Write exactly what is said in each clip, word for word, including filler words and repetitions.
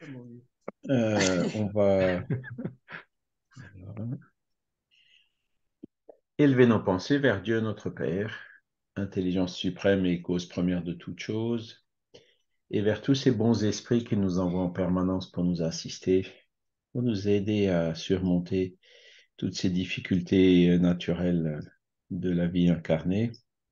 Euh, on va élever nos pensées vers Dieu notre Père, intelligence suprême et cause première de toute chose, et vers tous ces bons esprits qui nous envoient en permanence pour nous assister, pour nous aider à surmonter toutes ces difficultés naturelles de la vie incarnée,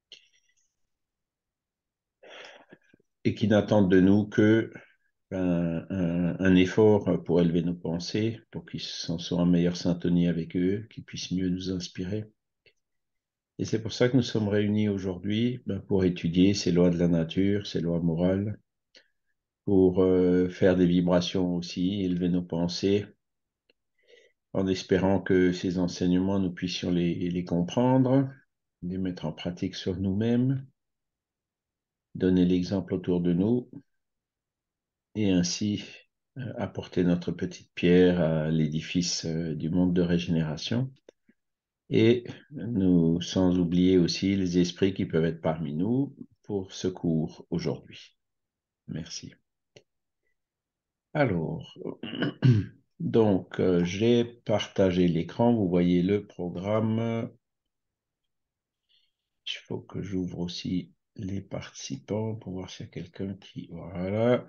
et qui n'attendent de nous que un, un, un effort pour élever nos pensées, pour qu'ils soient en meilleure syntonie avec eux, qu'ils puissent mieux nous inspirer. Et c'est pour ça que nous sommes réunis aujourd'hui, ben, pour étudier ces lois de la nature, ces lois morales, pour euh, faire des vibrations aussi, élever nos pensées, en espérant que ces enseignements, nous puissions les, les comprendre, les mettre en pratique sur nous-mêmes, donner l'exemple autour de nous, et ainsi euh, apporter notre petite pierre à l'édifice euh, du monde de régénération. Et nous, sans oublier aussi les esprits qui peuvent être parmi nous pour ce cours aujourd'hui. Merci. Alors, donc, euh, j'ai partagé l'écran. Vous voyez le programme. Il faut que j'ouvre aussi les participants pour voir s'il y a quelqu'un qui... Voilà.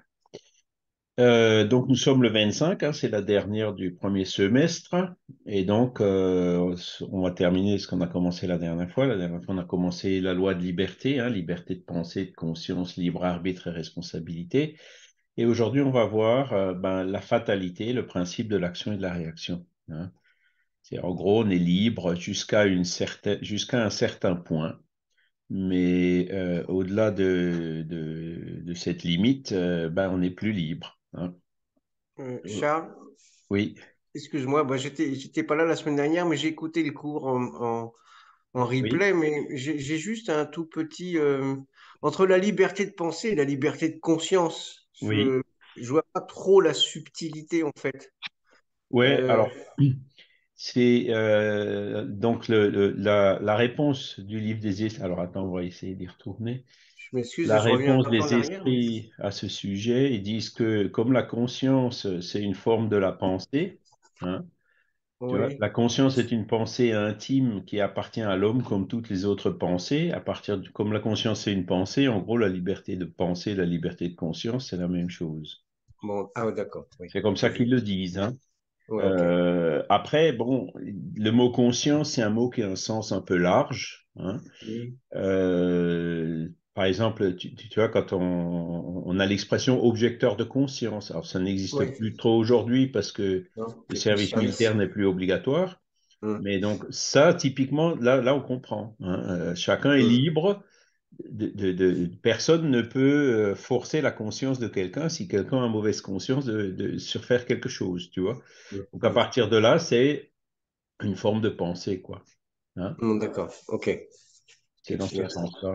Euh, donc, nous sommes le vingt-cinq, hein, c'est la dernière du premier semestre. Et donc, euh, on va terminer ce qu'on a commencé la dernière fois. La dernière fois, on a commencé la loi de liberté, hein, liberté de pensée, de conscience, libre arbitre et responsabilité. Et aujourd'hui, on va voir euh, ben, la fatalité, le principe de l'action et de la réaction. Hein. C'est, en gros, on est libre jusqu'à une certaine, jusqu'à un certain point. Mais euh, au-delà de, de, de cette limite, euh, ben, on n'est plus libre. Hein. Euh, Charles, Oui. excuse-moi, bah, j'étais, j'étais pas là la semaine dernière, mais j'ai écouté le cours en, en, en Oui, replay, mais j'ai j'ai juste un tout petit... euh, entre la liberté de penser et la liberté de conscience, oui. je, je vois pas trop la subtilité en fait. Ouais, Euh, alors, c'est euh, donc le, le- la, la réponse du livre des esprits. Alors, attends, on va essayer d'y retourner. je m'excuse, La je reviens réponse un peu en des arrière. Mais- esprits à ce sujet, ils disent que comme la conscience, c'est une forme de la pensée, hein, tu vois, Oui, la conscience est une pensée intime qui appartient à l'homme comme toutes les autres pensées. À partir de, comme la conscience est une pensée, en gros, la liberté de penser, la liberté de conscience, c'est la même chose. bon, ah ouais, d'accord, oui. C'est comme Ok, ça je... qu'ils le disent, hein. ouais, ok. Euh, après, bon, le mot conscience, c'est un mot qui a un sens un peu large, hein. Oui, Euh, par exemple, tu, tu- tu vois, quand on, on a l'expression objecteur de conscience, alors ça n'existe oui, plus trop aujourd'hui parce que non, le il y a plus de service militaire service. n'est plus obligatoire. Hum, Mais donc ça, typiquement, là, là, on comprend, hein. Euh, chacun est hum, libre. De, de- de- personne ne peut euh, forcer la conscience de quelqu'un si quelqu'un a mauvaise conscience de, de surfaire quelque chose, tu vois. hum, Donc à hum. partir de là, c'est une forme de pensée, quoi. Hein. Hum, d'accord, ok. C'est Ok, dans ce merci. sens-là.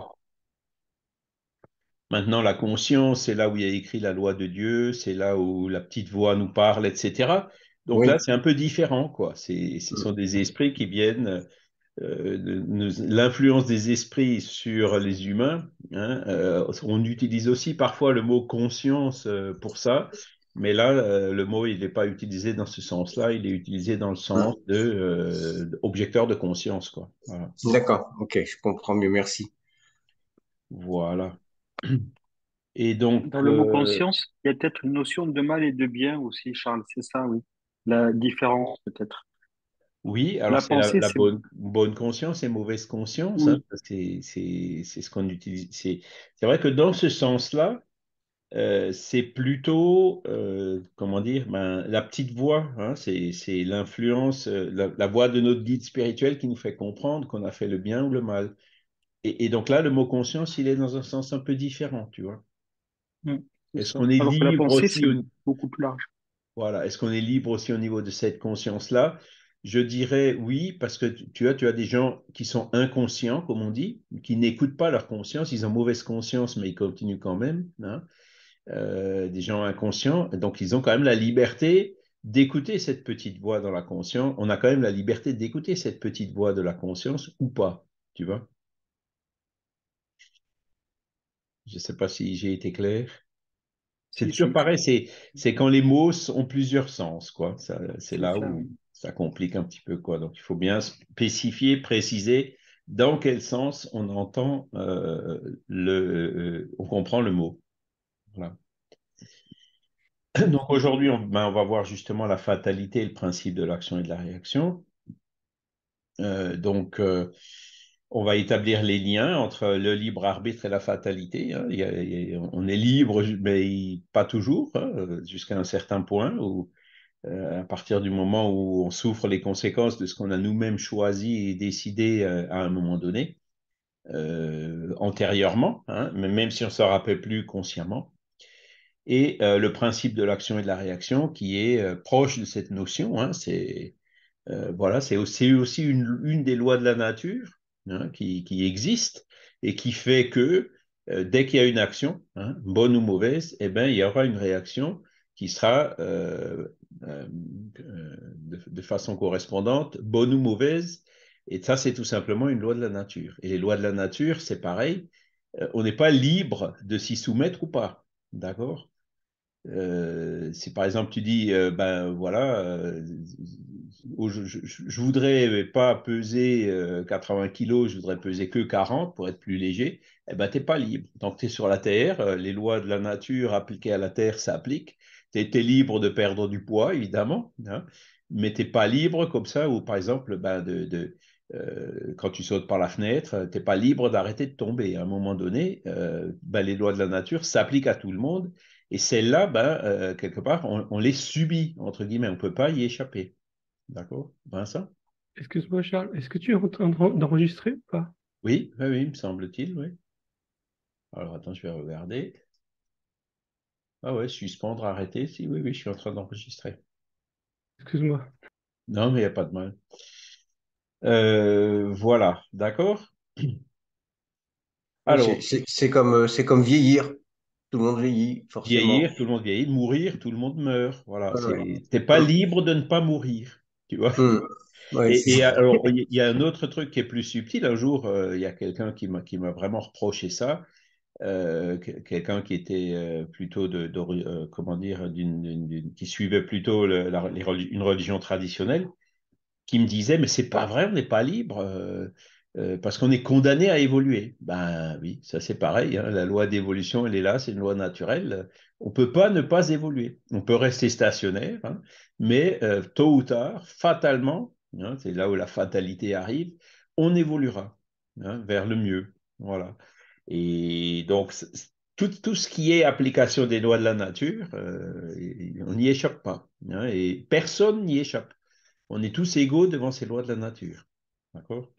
Maintenant, la conscience, c'est là où il y a écrit la loi de Dieu, c'est là où la petite voix nous parle, et cetera. Donc là, Oui. c'est un peu différent, quoi. C'est, ce sont Hum, des esprits qui viennent, euh, de- nous- l'influence des esprits sur les humains. Hein. Euh, on utilise aussi parfois le mot conscience euh, pour ça, mais là, euh, le mot, il n'est pas utilisé dans ce sens-là, il est utilisé dans le sens hum. de euh, objecteur de conscience, quoi. Voilà. D'accord, ok, je comprends mieux, merci. Voilà. Et donc, Dans le mot euh, conscience, il y a peut-être une notion de mal et de bien aussi, Charles, c'est ça, oui. La différence, peut-être. oui, alors La c'est la, pensée, la c'est... bonne, bonne conscience et mauvaise conscience. Hein. Oui, C'est, c'est, c'est ce qu'on utilise. C'est, c'est vrai que dans ce sens-là, euh, c'est plutôt, euh, comment dire, ben, la petite voix. Hein. C'est, c'est l'influence, euh, la, la voix de notre guide spirituel qui nous fait comprendre qu'on a fait le bien ou le mal. Et, et donc là, le mot conscience, il est dans un sens un peu différent, tu vois. mm, c'est Est-ce ça. qu'on est Alors que la libre pensée, aussi c'est au, beaucoup plus large. Voilà. Est-ce qu'on est libre aussi au niveau de cette conscience-là? Je dirais oui, parce que tu tu as, tu as des gens qui sont inconscients, comme on dit, qui n'écoutent pas leur conscience, ils ont mauvaise conscience, mais ils continuent quand même. Hein. Euh, des gens inconscients, donc ils ont quand même la liberté d'écouter cette petite voix dans la conscience. On a quand même la liberté d'écouter cette petite voix de la conscience ou pas, tu vois? Je ne sais pas si j'ai été clair. C'est Si, toujours si, pareil, c'est, c'est quand les mots ont plusieurs sens, quoi. Ça, c'est c'est là ça, où oui. ça complique un petit peu, quoi. Donc, il faut bien spécifier, préciser dans quel sens on entend euh, le, euh, on comprend le mot. Voilà. Donc, aujourd'hui, on, ben, on va voir justement la fatalité et le principe de l'action et de la réaction. Euh, donc, euh, on va établir les liens entre le libre arbitre et la fatalité, hein. Il y a- il y a- on est libre, mais pas toujours, hein, jusqu'à un certain point où, euh, à partir du moment où on souffre les conséquences de ce qu'on a nous-mêmes choisi et décidé euh, à un moment donné, euh, antérieurement, hein, mais même si on ne se rappelle plus consciemment. Et euh, le principe de l'action et de la réaction qui est euh, proche de cette notion, hein, c'est euh, voilà, c'est aussi, aussi une, une, des lois de la nature, hein, qui, qui, existe et qui fait que euh, dès qu'il y a une action, hein, bonne ou mauvaise, eh ben, il y aura une réaction qui sera euh, euh, de, de, façon correspondante, bonne ou mauvaise. Et ça, c'est tout simplement une loi de la nature. Et les lois de la nature, c'est pareil. Euh, on n'est pas libre de s'y soumettre ou pas. D'accord? Euh, si par exemple tu dis, euh, ben voilà, euh, je, je, je voudrais pas peser euh, quatre-vingts kilos, je voudrais peser que quarante pour être plus léger, eh ben t'es pas libre. Tant que tu es sur la Terre, euh, les lois de la nature appliquées à la Terre s'appliquent. Tu es libre de perdre du poids, évidemment, hein, mais tu n'es pas libre comme ça, ou par exemple, ben, de, de euh, quand tu sautes par la fenêtre, tu n'es pas libre d'arrêter de tomber. À un moment donné, euh, ben, les lois de la nature s'appliquent à tout le monde. Et celles-là, ben, euh, quelque part, on, on les subit, entre guillemets, on ne peut pas y échapper. D'accord, Vincent? Excuse-moi, Charles, est-ce que tu es en train de- d'enregistrer ou pas? Oui, oui, oui, me semble-t-il, oui. Alors attends, je vais regarder. Ah ouais, suspendre, arrêter. Si, oui, oui, je suis en train d'enregistrer. Excuse-moi. Non, mais il n'y a pas de mal. Euh, voilà, d'accord? Ouais, Alors, c'est c'est- c'est comme, euh, c'est comme vieillir. Tout le monde vieillit, forcément. vieillir, tout le monde vieillit. Mourir, tout le monde meurt. Voilà, Ouais, ouais. c'est, t'es pas Hum, libre de ne pas mourir, tu vois? hum. Ouais, c'est- Et, et alors, il y a un autre truc qui est plus subtil. Un jour, euh, il y a quelqu'un qui m'a qui m'a vraiment reproché ça. Euh, que- quelqu'un qui était euh, plutôt de, de- euh, comment dire, d'une, d'une- d'une- qui suivait plutôt le- la- les reli- une religion traditionnelle, qui me disait, mais c'est pas vrai, on n'est pas libre, euh, euh, parce qu'on est condamné à évoluer. Ben oui, ça c'est pareil, hein, la loi d'évolution, elle est là, c'est une loi naturelle. On peut pas ne pas évoluer. On peut rester stationnaire, hein, mais euh, tôt ou tard, fatalement, hein, c'est là où la fatalité arrive, on évoluera, hein, vers le mieux. Voilà. Et donc, tout, tout ce qui est application des lois de la nature, euh, on n'y échappe pas, hein, et personne n'y échappe. On est tous égaux devant ces lois de la nature. D'accord?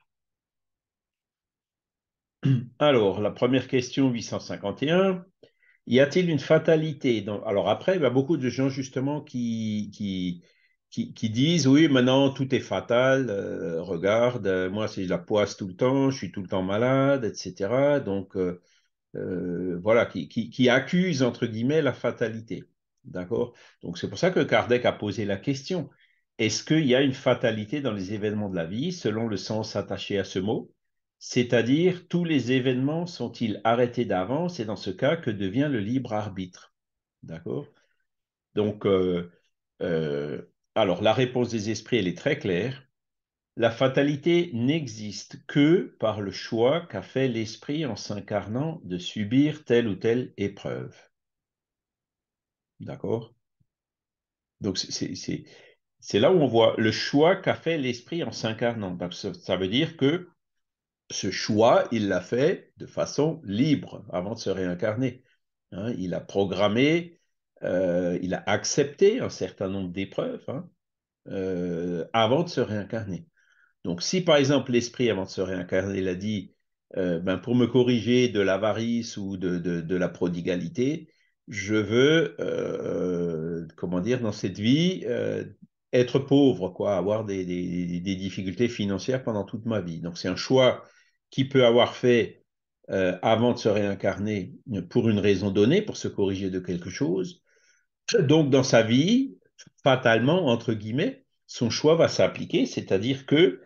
Alors, la première question, huit cent cinquante et un. Y a-t-il une fatalité dans... Alors après, il y a beaucoup de gens justement qui, qui, qui, qui disent, oui, maintenant tout est fatal, euh, regarde, euh, moi c'est la poisse tout le temps, je suis tout le temps malade, et cetera. Donc, euh, euh, voilà, qui, qui, qui accuse, entre guillemets, la fatalité. D'accord? Donc, c'est pour ça que Kardec a posé la question. Est-ce qu'il y a une fatalité dans les événements de la vie, selon le sens attaché à ce mot? C'est-à-dire, tous les événements sont-ils arrêtés d'avance et dans ce cas, que devient le libre arbitre? D'accord? Donc, euh, euh, alors, la réponse des esprits, elle est très claire. La fatalité n'existe que par le choix qu'a fait l'esprit en s'incarnant de subir telle ou telle épreuve. D'accord? Donc, c'est c'est- c'est là où on voit le choix qu'a fait l'esprit en s'incarnant. Donc, ça, ça veut dire que ce choix, il l'a fait de façon libre avant de se réincarner. Hein, il a programmé, euh, il a accepté un certain nombre d'épreuves, hein, euh, avant de se réincarner. Donc, si par exemple l'esprit, avant de se réincarner, il a dit, euh, ben, pour me corriger de l'avarice ou de, de, de la prodigalité, je veux, euh, comment dire, dans cette vie, euh, être pauvre, quoi, avoir des, des, des difficultés financières pendant toute ma vie. Donc, c'est un choix qu'il peut avoir fait euh, avant de se réincarner pour une raison donnée, pour se corriger de quelque chose. Donc, dans sa vie, fatalement, entre guillemets, son choix va s'appliquer, c'est-à-dire que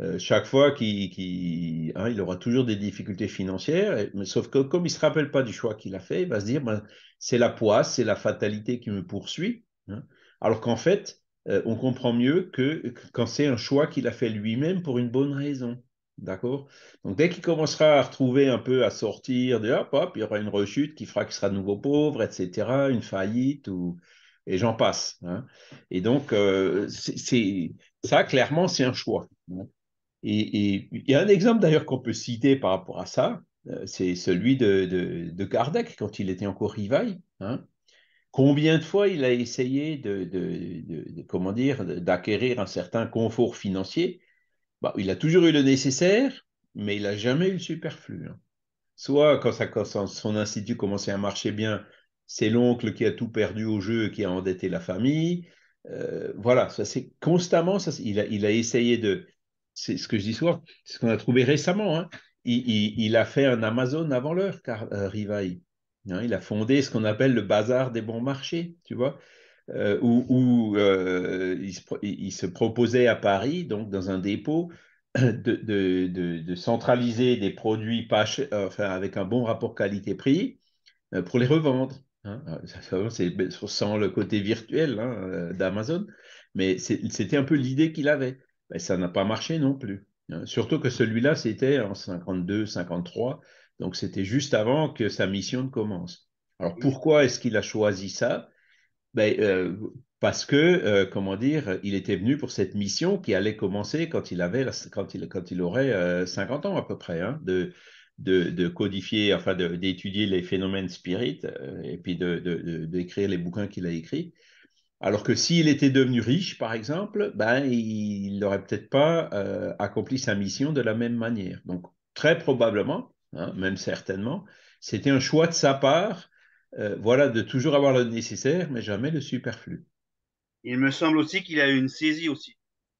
Euh, chaque fois qu'il, qu'il- hein, il aura toujours des difficultés financières, et- mais sauf que comme il ne se rappelle pas du choix qu'il a fait, il va se dire, ben, c'est la poisse, c'est la fatalité qui me poursuit. Hein. Alors qu'en fait, euh, on comprend mieux que, que quand c'est un choix qu'il a fait lui-même pour une bonne raison. D'accord? Donc dès qu'il commencera à retrouver un peu, à sortir de hop, hop, il y aura une rechute qui fera qu'il sera de nouveau pauvre, et cetera, une faillite, ou, et j'en passe. Hein. Et donc, euh, c'est, c'est- ça, clairement, c'est un choix. Hein. Et, et il y a un exemple d'ailleurs qu'on peut citer par rapport à ça, euh, c'est celui de, de, de Kardec quand il était encore Rivail. Hein. Combien de fois il a essayé de, de, de- de- comment dire, d'acquérir un certain confort financier? Bah, il a toujours eu le nécessaire, mais il n'a jamais eu le superflu. Hein. Soit quand, ça, quand son, son institut commençait à marcher bien, c'est l'oncle qui a tout perdu au jeu et qui a endetté la famille. Euh, voilà, ça c'est constamment, ça, il a, il a essayé de. C'est ce que je dis souvent, c'est ce qu'on a trouvé récemment. Hein. Il, il- il a fait un Amazon avant l'heure, car euh, Rivail. Hein, il a fondé ce qu'on appelle le bazar des bons marchés, tu vois, euh, où, où, euh, il, se, il se proposait à Paris, donc dans un dépôt, de, de, de, de centraliser des produits pas ch- euh, enfin, avec un bon rapport qualité-prix euh, pour les revendre. Hein. Ça, c'est sans le côté virtuel hein, euh, d'Amazon, mais c'est- c'était un peu l'idée qu'il avait. Ben, ça n'a pas marché non plus. Hein. Surtout que celui-là, c'était en cinquante-deux, cinquante-trois, donc c'était juste avant que sa mission ne commence. Alors Oui. pourquoi est-ce qu'il a choisi ça? Ben, euh, parce que, euh, comment dire, il était venu pour cette mission qui allait commencer quand il avait, la- quand il, quand il aurait euh, cinquante ans à peu près, hein, de, de, de codifier, enfin de- d'étudier les phénomènes spirites euh, et puis de, de- de- d'écrire les bouquins qu'il a écrits. Alors que s'il était devenu riche, par exemple, ben, il n'aurait peut-être pas euh, accompli sa mission de la même manière. Donc, très probablement, hein, même certainement, c'était un choix de sa part, euh, voilà, de toujours avoir le nécessaire, mais jamais le superflu. Il me semble aussi qu'il a eu une saisie aussi.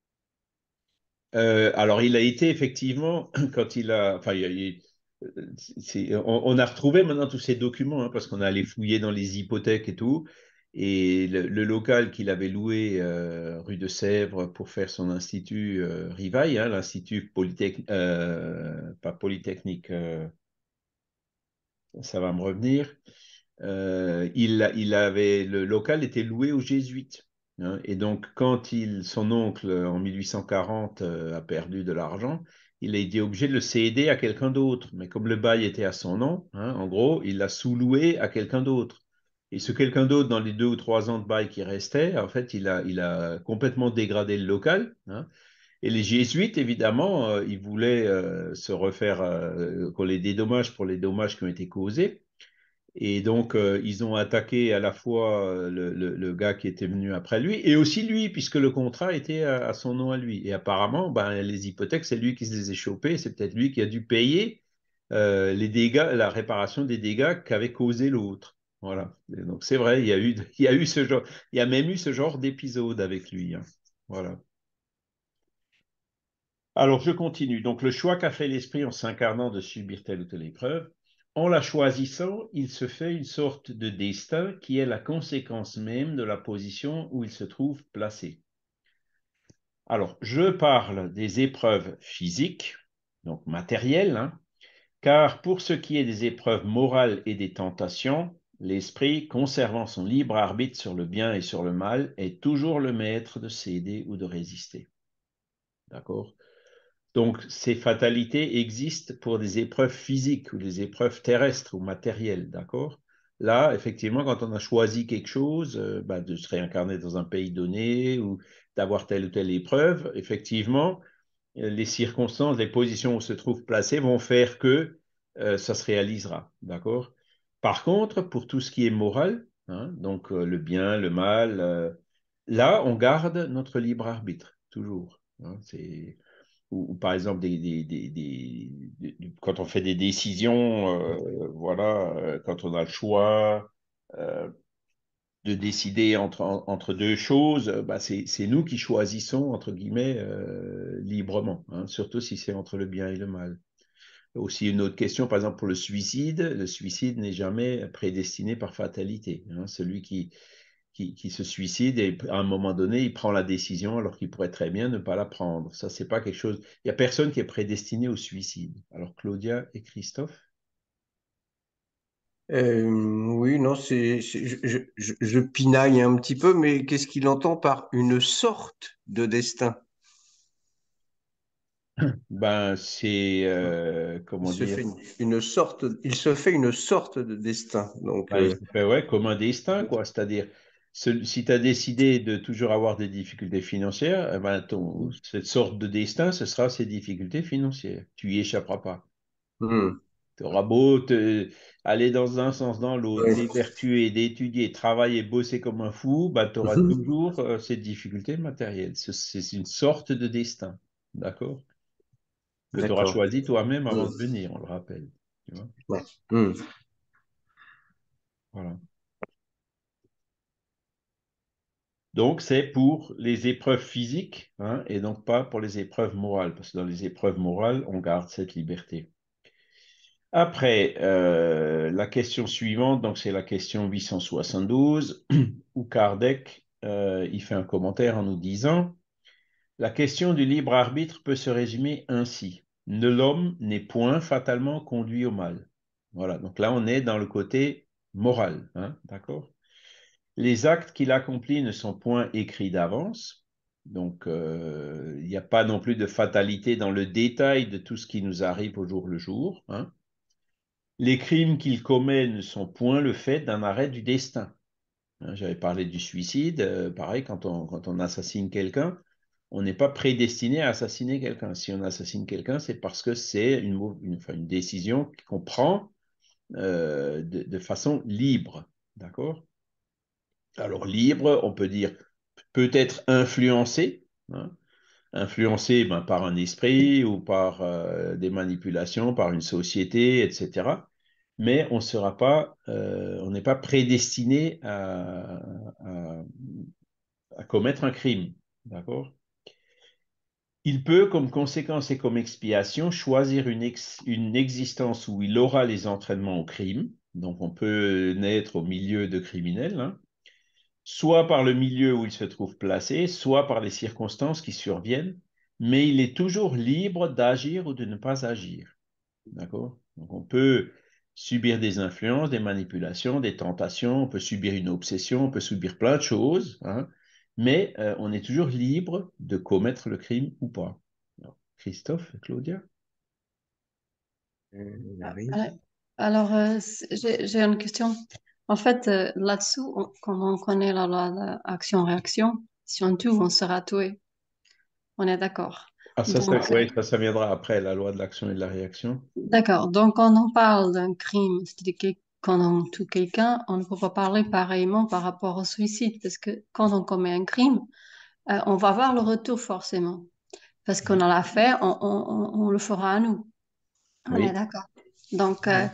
Euh, alors, il a été effectivement, quand il a, enfin, il, il- c'est- on, on a retrouvé maintenant tous ces documents, hein, parce qu'on a allé fouiller dans les hypothèques et tout, et le, le local qu'il avait loué euh, rue de Sèvres pour faire son institut euh, Rivail, hein, l'institut polytechnique, pas polytechnique, euh, ça va me revenir, euh, il, il avait, le local était loué aux Jésuites. Hein. Et donc, quand il, son oncle, en mille huit cent quarante, euh, a perdu de l'argent, il a été obligé de le céder à quelqu'un d'autre. Mais comme le bail était à son nom, hein, en gros, il l'a sous-loué à quelqu'un d'autre. Et ce quelqu'un d'autre, dans les deux ou trois ans de bail qui restaient, en fait, il a, il a complètement dégradé le local. Hein. Et les Jésuites, évidemment, euh, ils voulaient euh, se refaire, euh, qu'on les dédommage pour les dommages qui ont été causés. Et donc, euh, ils ont attaqué à la fois euh, le, le- le gars qui était venu après lui et aussi lui, puisque le contrat était à, à son nom à lui. Et apparemment, ben, les hypothèques, c'est lui qui se les a chopées. C'est peut-être lui qui a dû payer euh, les dégâts, la réparation des dégâts qu'avait causé l'autre. Voilà. Et donc, c'est vrai, il y a eu, il y a eu ce genre, il y a même eu ce genre d'épisode avec lui. Hein. Voilà. Alors, je continue. Donc, le choix qu'a fait l'esprit en s'incarnant de subir telle ou telle épreuve, en la choisissant, il se fait une sorte de destin qui est la conséquence même de la position où il se trouve placé. Alors, je parle des épreuves physiques, donc matérielles, hein, car pour ce qui est des épreuves morales et des tentations, l'esprit, conservant son libre arbitre sur le bien et sur le mal, est toujours le maître de céder ou de résister. D'accord? Donc, ces fatalités existent pour des épreuves physiques ou des épreuves terrestres ou matérielles, d'accord? Là, effectivement, quand on a choisi quelque chose, euh, bah, de se réincarner dans un pays donné ou d'avoir telle ou telle épreuve, effectivement, euh, les circonstances, les positions où on se trouve placé vont faire que euh, ça se réalisera, d'accord? Par contre, pour tout ce qui est moral, hein, donc euh, le bien, le mal, euh, là, on garde notre libre arbitre, toujours. Hein, c'est ou, ou par exemple des, des- des- des- des- quand on fait des décisions, euh, voilà, euh, quand on a le choix euh, de décider entre, en- entre deux choses, euh, bah, c'est, c'est nous qui choisissons, entre guillemets, euh, librement, hein, surtout si c'est entre le bien et le mal. Aussi une autre question, par exemple pour le suicide, le suicide n'est jamais prédestiné par fatalité. Hein. Celui qui, qui, qui se suicide et à un moment donné, il prend la décision alors qu'il pourrait très bien ne pas la prendre. Ça, c'est pas quelque chose. Il n'y a personne qui est prédestiné au suicide. Alors, Claudia et Christophe? Euh, oui, non, c'est, c'est- je, je, je- je pinaille un petit peu, mais qu'est-ce qu'il entend par une sorte de destin? Ben, c'est, euh, Il comment se dire, fait une, une sorte, il se fait une sorte de destin. Donc, ben, il euh, se fait, ouais, comme un destin, quoi. C'est-à-dire, ce- si tu as décidé de toujours avoir des difficultés financières, eh ben, ton, cette sorte de destin, ce sera ces difficultés financières. Tu y échapperas pas. hmm, Tu auras beau te, aller dans un sens, dans l'autre, ouais. t'évertuer, d'étudier, travailler, bosser comme un fou, ben, tu auras toujours euh, ces difficultés matérielles. C'est c'est une sorte de destin, d'accord? Que tu auras D'accord. choisi toi-même Hmm, avant de venir, on le rappelle. Tu vois? ouais. Hmm. Voilà. Donc, c'est pour les épreuves physiques, hein, et donc pas pour les épreuves morales, parce que dans les épreuves morales, on garde cette liberté. Après, euh, la question suivante, donc c'est la question huit cent soixante-douze, où Kardec, euh, il fait un commentaire en nous disant, la question du libre arbitre peut se résumer ainsi. Ne l'homme n'est point fatalement conduit au mal. Voilà, donc là, on est dans le côté moral, hein, d'accord? Les actes qu'il accomplit ne sont point écrits d'avance. Donc, euh, il n'y a pas non plus de fatalité dans le détail de tout ce qui nous arrive au jour le jour, hein. Les crimes qu'il commet ne sont point le fait d'un arrêt du destin, hein. J'avais parlé du suicide. Euh, pareil, quand on, quand on assassine quelqu'un, on n'est pas prédestiné à assassiner quelqu'un. Si on assassine quelqu'un, c'est parce que c'est une, une, enfin, une décision qu'on prend euh, de, de façon libre. D'accord? Alors, libre, on peut dire peut-être influencé, hein, influencé ben, par un esprit ou par euh, des manipulations, par une société, et cetera. Mais on sera pas, euh, on n'est pas prédestiné à, à- à commettre un crime, d'accord? Il peut, comme conséquence et comme expiation, choisir une, ex- une existence où il aura les entraînements au crime. Donc, on peut naître au milieu de criminels, hein, soit par le milieu où il se trouve placé, soit par les circonstances qui surviennent, mais il est toujours libre d'agir ou de ne pas agir. D'accord? Donc on peut subir des influences, des manipulations, des tentations, on peut subir une obsession, on peut subir plein de choses, hein, mais euh, on est toujours libre de commettre le crime ou pas. Alors, Christophe, Claudia? Euh, il Ah, arrive. euh, Alors, euh, c- j'ai j'ai une question. En fait, euh, là-dessous, on- quand on connaît la loi d'action-réaction, si on tue, on sera tué. On est d'accord. Ah, ça, ça, Donc, euh, ouais, ça, ça viendra après la loi de l'action et de la réaction. d'accord. Donc, quand on parle d'un crime, c'est-à-dire que quand on tue quelqu'un, on ne peut pas parler pareillement par rapport au suicide, parce que quand on commet un crime, euh, on va voir le retour forcément. Parce qu'on a l'a fait, on, on- on- on le fera à nous. On est Oui. d'accord. Donc, euh,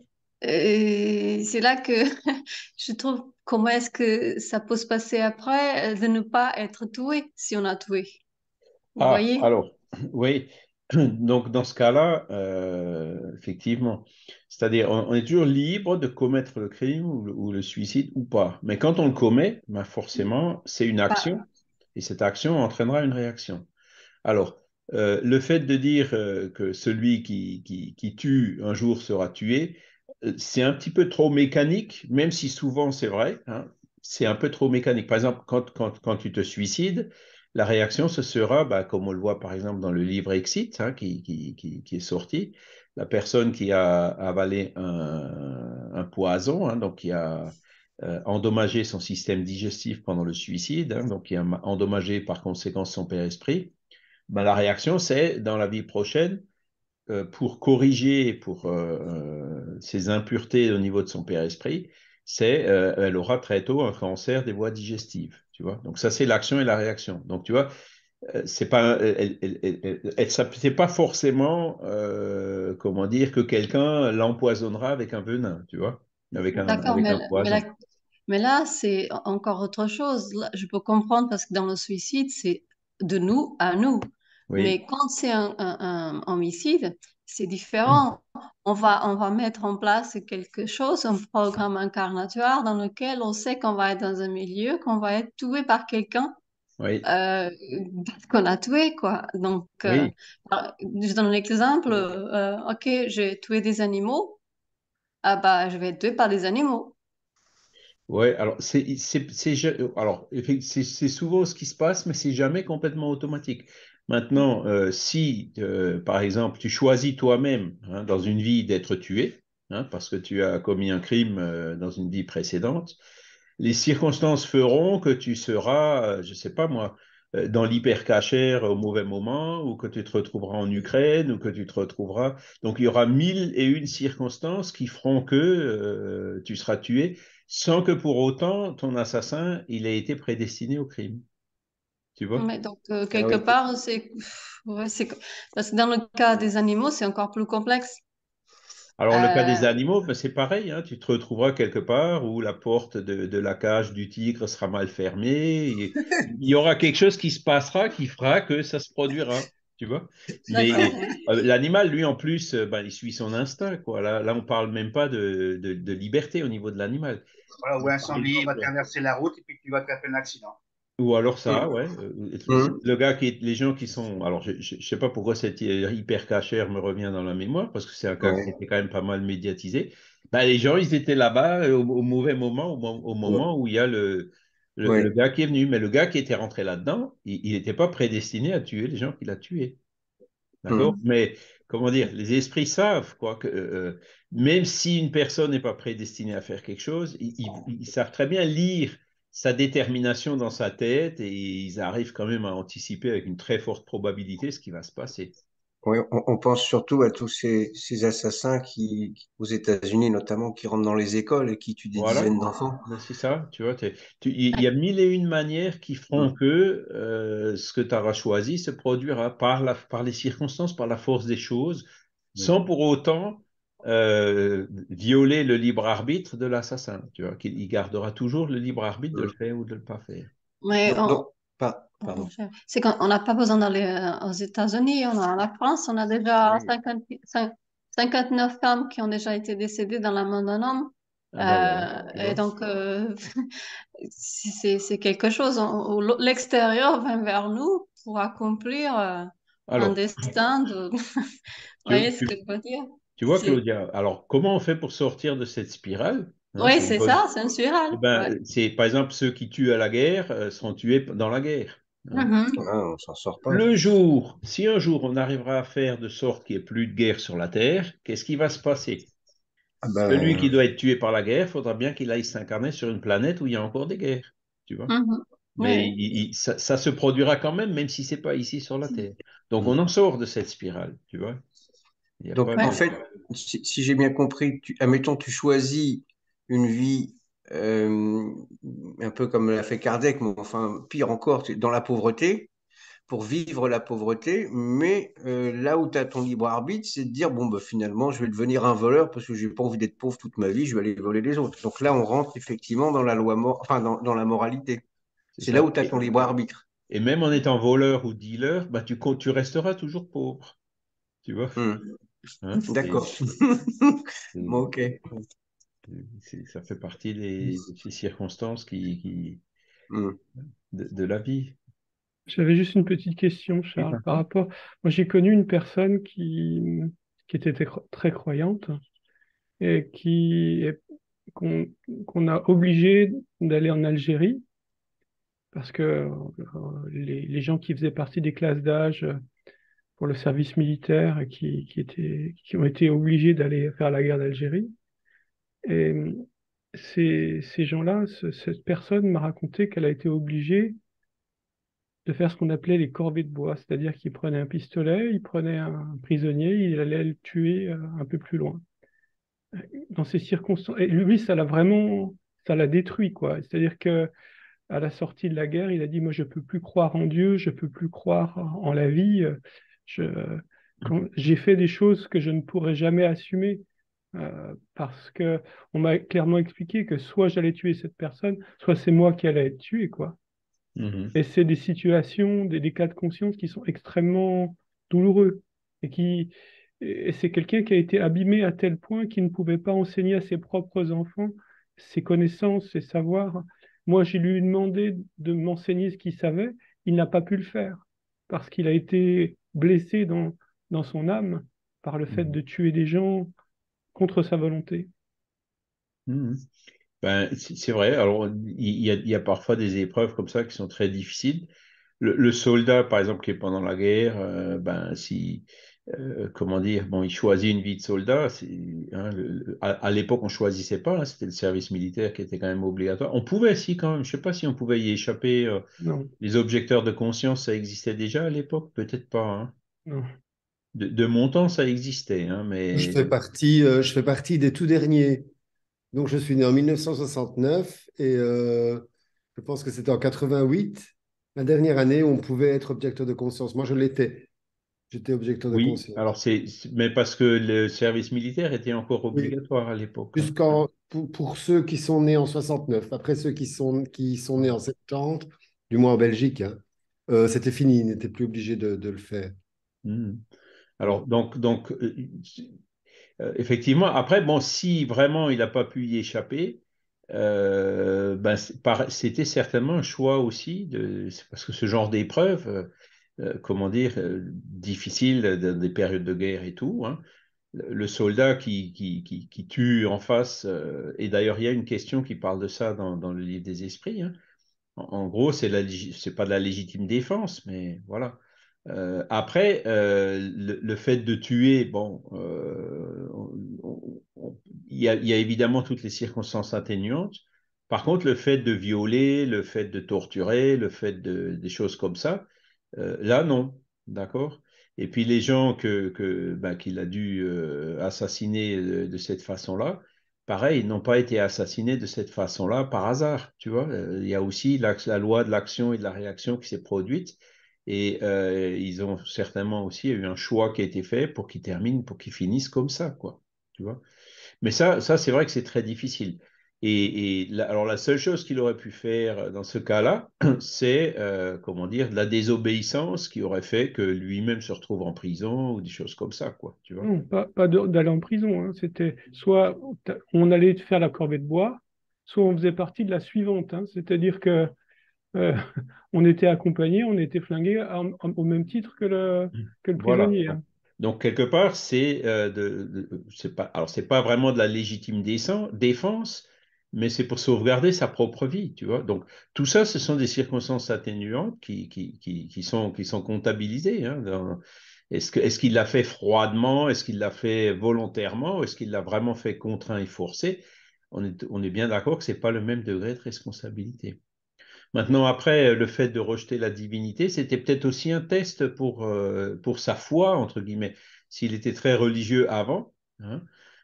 Et c'est là que je trouve comment est-ce que ça peut se passer après euh, de ne pas être tué si on a tué. Vous Ah, voyez? alors, oui. Donc, dans ce cas-là, euh, effectivement, c'est-à-dire, on, on est toujours libre de commettre le crime ou le, ou le suicide ou pas. Mais quand on le commet, ben forcément, c'est une Pas- action et cette action entraînera une réaction. Alors, euh, le fait de dire euh, que celui qui, qui, qui tue un jour sera tué, euh, c'est un petit peu trop mécanique, même si souvent c'est vrai, hein, c'est un peu trop mécanique. Par exemple, quand, quand, quand tu te suicides, la réaction, ce sera, bah, comme on le voit par exemple dans le livre Exit, hein, qui, qui, qui, qui est sorti, la personne qui a avalé un, un poison, hein, donc qui a euh, endommagé son système digestif pendant le suicide, hein, donc qui a endommagé par conséquent son père-esprit, ben, la réaction, c'est dans la vie prochaine, euh, pour corriger pour euh, euh, ces impuretés au niveau de son père-esprit, c'est euh, elle aura très tôt un cancer des voies digestives. Tu vois? Donc ça, c'est l'action et la réaction. Donc tu vois, euh, c'est pas, elle, elle, elle, elle- elle- ça- c'est pas forcément, euh, comment dire, que quelqu'un l'empoisonnera avec un venin, tu vois, avec un, D'accord, avec mais, un mais là, poison. mais là, c'est encore autre chose. Là, je peux comprendre parce que dans le suicide, c'est de nous à nous. Oui, Mais quand c'est un, un- un homicide, c'est différent. On va, on va mettre en place quelque chose, un programme incarnatoire dans lequel on sait qu'on va être dans un milieu, qu'on va être tué par quelqu'un Oui, euh, qu'on a tué, quoi. Donc, euh, oui. alors, je donne un exemple. Euh, ok, j'ai tué des animaux. Ah bah, je vais être tué par des animaux. Ouais, alors c'est c'est c'est ja- alors effect- c'est c'est souvent ce qui se passe, mais c'est jamais complètement automatique. Maintenant, euh, si euh, par exemple tu choisis toi-même hein, dans une vie d'être tué, hein, parce que tu as commis un crime euh, dans une vie précédente, les circonstances feront que tu seras, euh, je sais pas moi, euh, dans l'hypercachère au mauvais moment, ou que tu te retrouveras en Ukraine, ou que tu te retrouveras. Donc il y aura mille et une circonstances qui feront que euh, tu seras tué sans que pour autant ton assassin il ait été prédestiné au crime. Tu vois? Mais donc, euh, Ah quelque oui. part, c'est, ouais, c'est, parce que dans le cas des animaux, c'est encore plus complexe. Alors, le cas des Euh, animaux, ben, c'est pareil, hein, tu te retrouveras quelque part où la porte de, de la cage du tigre sera mal fermée. Et il y aura quelque chose qui se passera qui fera que ça se produira, tu vois. d'accord, Mais ouais. euh, l'animal, lui, en plus, euh, ben, il suit son instinct, quoi. Là, là on parle même pas de, de- de liberté au niveau de l'animal. Voilà, ou un Par sanglier va exemple, traverser la route et puis tu vas te faire un accident. ou alors ça, Mm. ouais. Euh, Mm. Le gars qui est, les gens qui sont, alors je, je, je sais pas pourquoi cette hyper cachère me revient dans la mémoire parce que c'est un cas qui Ouais. était quand même pas mal médiatisé. Ben, les gens, ils étaient là-bas euh, au, au mauvais moment, au, mo- au Ouais. moment où il y a le, le, le Ouais. gars qui est venu. Mais le gars qui était rentré là-dedans, il n'était pas prédestiné à tuer les gens qu'il a tués. D'accord? Mm. Mais comment dire, les esprits savent quoi que euh, même si une personne n'est pas prédestinée à faire quelque chose, ils, ils- ils savent très bien lire sa détermination dans sa tête et ils arrivent quand même à anticiper avec une très forte probabilité ce qui va se passer. Ouais, on, on pense surtout à tous ces, ces assassins qui, qui- aux États-Unis notamment, qui rentrent dans les écoles et qui tuent des Voilà, dizaines d'enfants. ben, c'est ça, tu vois. t'es- tu- Il y a mille et une manières qui feront Mm. que euh, ce que tu auras choisi se produira par la, par les circonstances, par la force des choses, Mm. sans pour autant euh, violer le libre arbitre de l'assassin. Tu vois, qu'il il gardera toujours le libre arbitre de le Mm. faire ou de ne le pas faire. Mais Donc, on, donc, pas, on- pardon. c'est qu'on n'a pas besoin d'aller euh, aux États-Unis. On a, en la France, on a déjà Oui. cinquante cinq- cinquante-neuf femmes qui ont déjà été décédées dans la main d'un homme. Ah ben voilà, Euh, tu et vois. donc, euh, c'est c'est quelque chose. On- on- l'extérieur vient vers nous pour accomplir euh, un Alors, destin de. Vous tu, voyez ce que tu- je veux dire? tu vois, C'est... Claudia, alors comment on fait pour sortir de cette spirale? Hein, Oui, c'est une c'est bonne. ça, c'est un spirale. Eh ben, Ouais. c'est par exemple ceux qui tuent à la guerre euh, seront tués dans la guerre. Hein. Mhm. Ah, on s'en sort pas. Le jour, si un jour on arrivera à faire de sorte qu'il n'y ait plus de guerre sur la Terre, qu'est-ce qui va se passer? Ah Celui qui ben, doit être tué par la guerre, il faudra bien qu'il aille s'incarner sur une planète où il y a encore des guerres, tu vois. Mhm. Mais Oui. il- il- ça, ça se produira quand même, même si c'est pas ici sur la Terre. Donc on mm. en sort de cette spirale, tu vois. Il n'y a Donc pas en de. fait, si, si j'ai bien compris, tu, admettons, tu choisis une vie euh, un peu comme l'a fait Kardec, mais enfin pire encore, tu- dans la pauvreté, pour vivre la pauvreté, mais euh, là où tu as ton libre arbitre, c'est de dire, bon, bah, finalement, je vais devenir un voleur parce que j'ai pas envie d'être pauvre toute ma vie, je vais aller voler les autres. Donc là, on rentre effectivement dans la loi, mor- enfin, dans, dans la moralité. C'est C'est là ça. où tu as Et, ton libre arbitre. et même en étant voleur ou dealer, bah, tu, co- tu resteras toujours pauvre, tu vois. Hmm. Hein, D'accord. c'est, Bon, c'est- ok. c'est- ça fait partie des, de ces circonstances qui, qui- Hmm. de, de la vie. J'avais juste une petite question, Oui, Charles, par pardon. rapport. Moi, j'ai connu une personne qui, qui était très très croyante et qui est- qu'on qu'on a obligé d'aller en Algérie parce que euh, les, les gens qui faisaient partie des classes d'âge euh, pour le service militaire et qui, qui étaient, qui ont été obligés d'aller faire la guerre d'Algérie. Et euh, ces, ces gens-là, ce- cette personne m'a raconté qu'elle a été obligée de faire ce qu'on appelait les corvées de bois, c'est-à-dire qu'il prenait un pistolet, il prenait un prisonnier, il allait le tuer euh, un peu plus loin. Dans ces circonstances, et lui, ça l'a vraiment, ça l'a détruit, quoi. C'est-à-dire que à la sortie de la guerre, il a dit, moi, je peux plus croire en Dieu, je peux plus croire en la vie. Je, quand, j'ai fait des choses que je ne pourrais jamais assumer euh, parce que on m'a clairement expliqué que soit j'allais tuer cette personne, soit c'est moi qui allais être tué, quoi. Mhm. Et c'est des situations, des, des cas de conscience qui sont extrêmement douloureux et qui, Et, et c'est quelqu'un qui a été abîmé à tel point qu'il ne pouvait pas enseigner à ses propres enfants ses connaissances, ses savoirs. Moi, j'ai lui demandé de m'enseigner ce qu'il savait. Il n'a pas pu le faire parce qu'il a été blessé dans, dans son âme par le fait Mhm. de tuer des gens contre sa volonté. Mhm. Ben, c'est c'est vrai. Alors, il y a, il y a parfois des épreuves comme ça qui sont très difficiles. Le, le soldat, par exemple, qui est pendant la guerre, euh, ben, si, euh, comment dire, bon, il choisit une vie de soldat. c'est- hein, le- le- à à l'époque, on choisissait pas. Hein, c'était le service militaire qui était quand même obligatoire. On pouvait, si, quand même. Je sais pas si on pouvait y échapper. euh, Non, les objecteurs de conscience, ça existait déjà à l'époque? Peut-être pas. Hein. non. De, de mon temps, ça existait, hein, Je mais fais partie, euh, je fais partie des tout derniers. Donc, je suis né en mille neuf cent soixante-neuf et euh, je pense que c'était en quatre-vingt-huit, la dernière année où on pouvait être objecteur de conscience. Moi, je l'étais. J'étais objecteur de oui. Alors, conscience. c'est, c'est- mais parce que le service militaire était encore Oui, obligatoire à l'époque. Hein. jusqu'en pour, pour ceux qui sont nés en soixante-neuf. Après ceux qui sont, qui sont nés en soixante-dix, du moins en Belgique, hein, euh, c'était fini, ils n'étaient plus obligés de, de le faire. Mhm. Ouais. Alors, donc, donc euh, euh, effectivement, après, bon, si vraiment il n'a pas pu y échapper, euh, ben, c'est par- c'était certainement un choix aussi, de, c'est parce que ce genre d'épreuve, euh, euh, comment dire, euh, difficile dans des périodes de guerre et tout, hein, le le soldat qui, qui, qui, qui tue en face, euh, et d'ailleurs, il y a une question qui parle de ça dans, dans le livre des esprits, hein. En, en gros, c'est la, légi- c'est pas de la légitime défense, mais voilà. Euh, après, euh, le, le fait de tuer, bon, euh, on- on- on- il y a, il y a évidemment toutes les circonstances atténuantes. Par contre, le fait de violer, le fait de torturer, le fait de, des choses comme ça, euh, là, non, d'accord? Et puis les gens que, que, ben, qu'il a dû euh, assassiner de, de cette façon-là, pareil, ils n'ont pas été assassinés de cette façon-là par hasard, tu vois. Euh, Il y a aussi la, la loi de l'action et de la réaction qui s'est produite. Et euh, ils ont certainement aussi eu un choix qui a été fait pour qu'ils terminent, pour qu'ils finissent comme ça, quoi. Tu vois? Mais ça, ça c'est vrai que c'est très difficile. Et, et la- alors la seule chose qu'il aurait pu faire dans ce cas-là, c'est, euh, comment dire, de la désobéissance qui aurait fait que lui-même se retrouve en prison ou des choses comme ça, quoi. Tu vois? Non, pas, pas de- d'aller en prison, hein. C'était soit on allait faire la corvée de bois, soit on faisait partie de la suivante, hein. C'est-à-dire que euh, on était accompagné, on était flingué en- en- au même titre que le, que le Voilà. prisonnier, Donc, hein. donc, quelque part, c'est euh, de, de- c'est pas, alors c'est pas vraiment de la légitime décen- défense, mais c'est pour sauvegarder sa propre vie, tu vois. Donc tout ça, ce sont des circonstances atténuantes qui, qui, qui, qui sont, qui sont comptabilisées. Hein, dans- est-ce que, est-ce qu'il l'a fait froidement? Est-ce qu'il l'a fait volontairement? Ou est-ce qu'il l'a vraiment fait contraint et forcé? On est, on est bien d'accord que c'est pas le même degré de responsabilité. Maintenant, après, le fait de rejeter la divinité, c'était peut-être aussi un test pour, euh, pour sa foi, entre guillemets. S'il était très religieux avant, hein,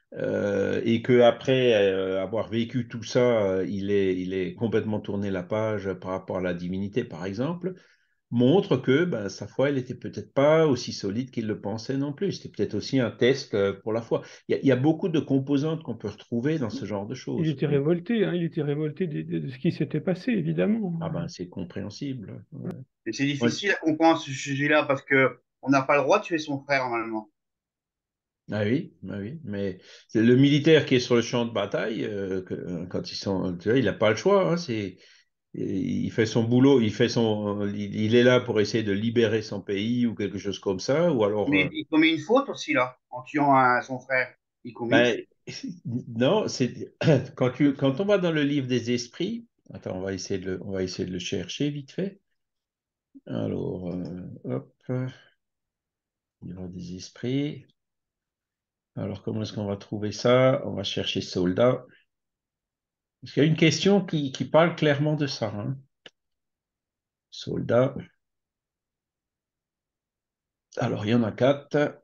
euh, et qu'après euh, avoir vécu tout ça, euh, il est, il est complètement tourné la page par rapport à la divinité, par exemple, montre que ben, sa foi, elle n'était peut-être pas aussi solide qu'il le pensait non plus. C'était peut-être aussi un test euh, pour la foi. Il y a, il y a beaucoup de composantes qu'on peut retrouver dans ce genre de Il choses. était Oui. révolté, hein, il était révolté de, de- de ce qui s'était passé, évidemment. Ah ben, c'est compréhensible. Ouais. Et c'est Ouais. difficile à comprendre ce sujet-là parce que on n'a pas le droit de tuer son frère normalement. Ah oui, ah oui, mais c'est le militaire qui est sur le champ de bataille, euh, que- euh, quand ils sont, tu vois, il n'a pas le choix. Hein, c'est, il fait son boulot, il fait son, il, il est là pour essayer de libérer son pays ou quelque chose comme ça, ou alors, Mais euh, il commet une faute aussi là, en tuant un- son frère. Il commet une faute. ben, non, c'est quand tu, quand on va dans le livre des esprits. Attends, on va essayer de le, on va essayer de le chercher vite fait. Alors, euh, hop, livre des esprits. Alors, comment est-ce qu'on va trouver ça? On va chercher soldat. Parce qu'il y a une question qui, qui parle clairement de ça, hein. Soldat. Alors, il y en a quatre.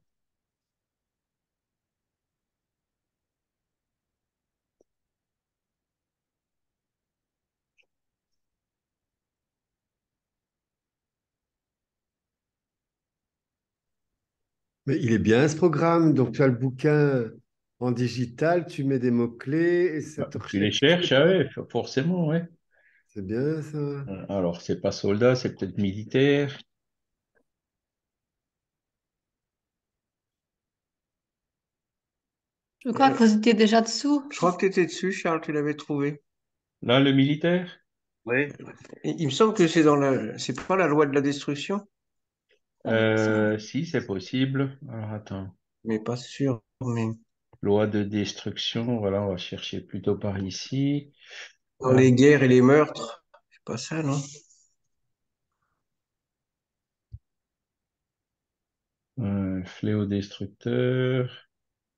Mais il est bien ce programme. Donc, tu as le bouquin en digital, tu mets des mots-clés et ça Bah, te tu les recherche tous les cherches, ah temps. ouais, forcément, ouais. C'est bien ça. Alors, c'est pas soldat, c'est peut-être militaire. Je crois que vous étiez déjà dessous. Je crois que tu étais dessus, Charles, tu l'avais trouvé. Là, le militaire? Oui. Il, il me semble que c'est dans la, c'est pas la loi de la destruction, Euh, si, c'est possible. Alors, attends. mais pas sûr. Mais Loi de destruction, voilà, on va chercher plutôt par ici. dans Euh, les guerres et les meurtres, c'est pas ça, non? euh, fléau destructeur.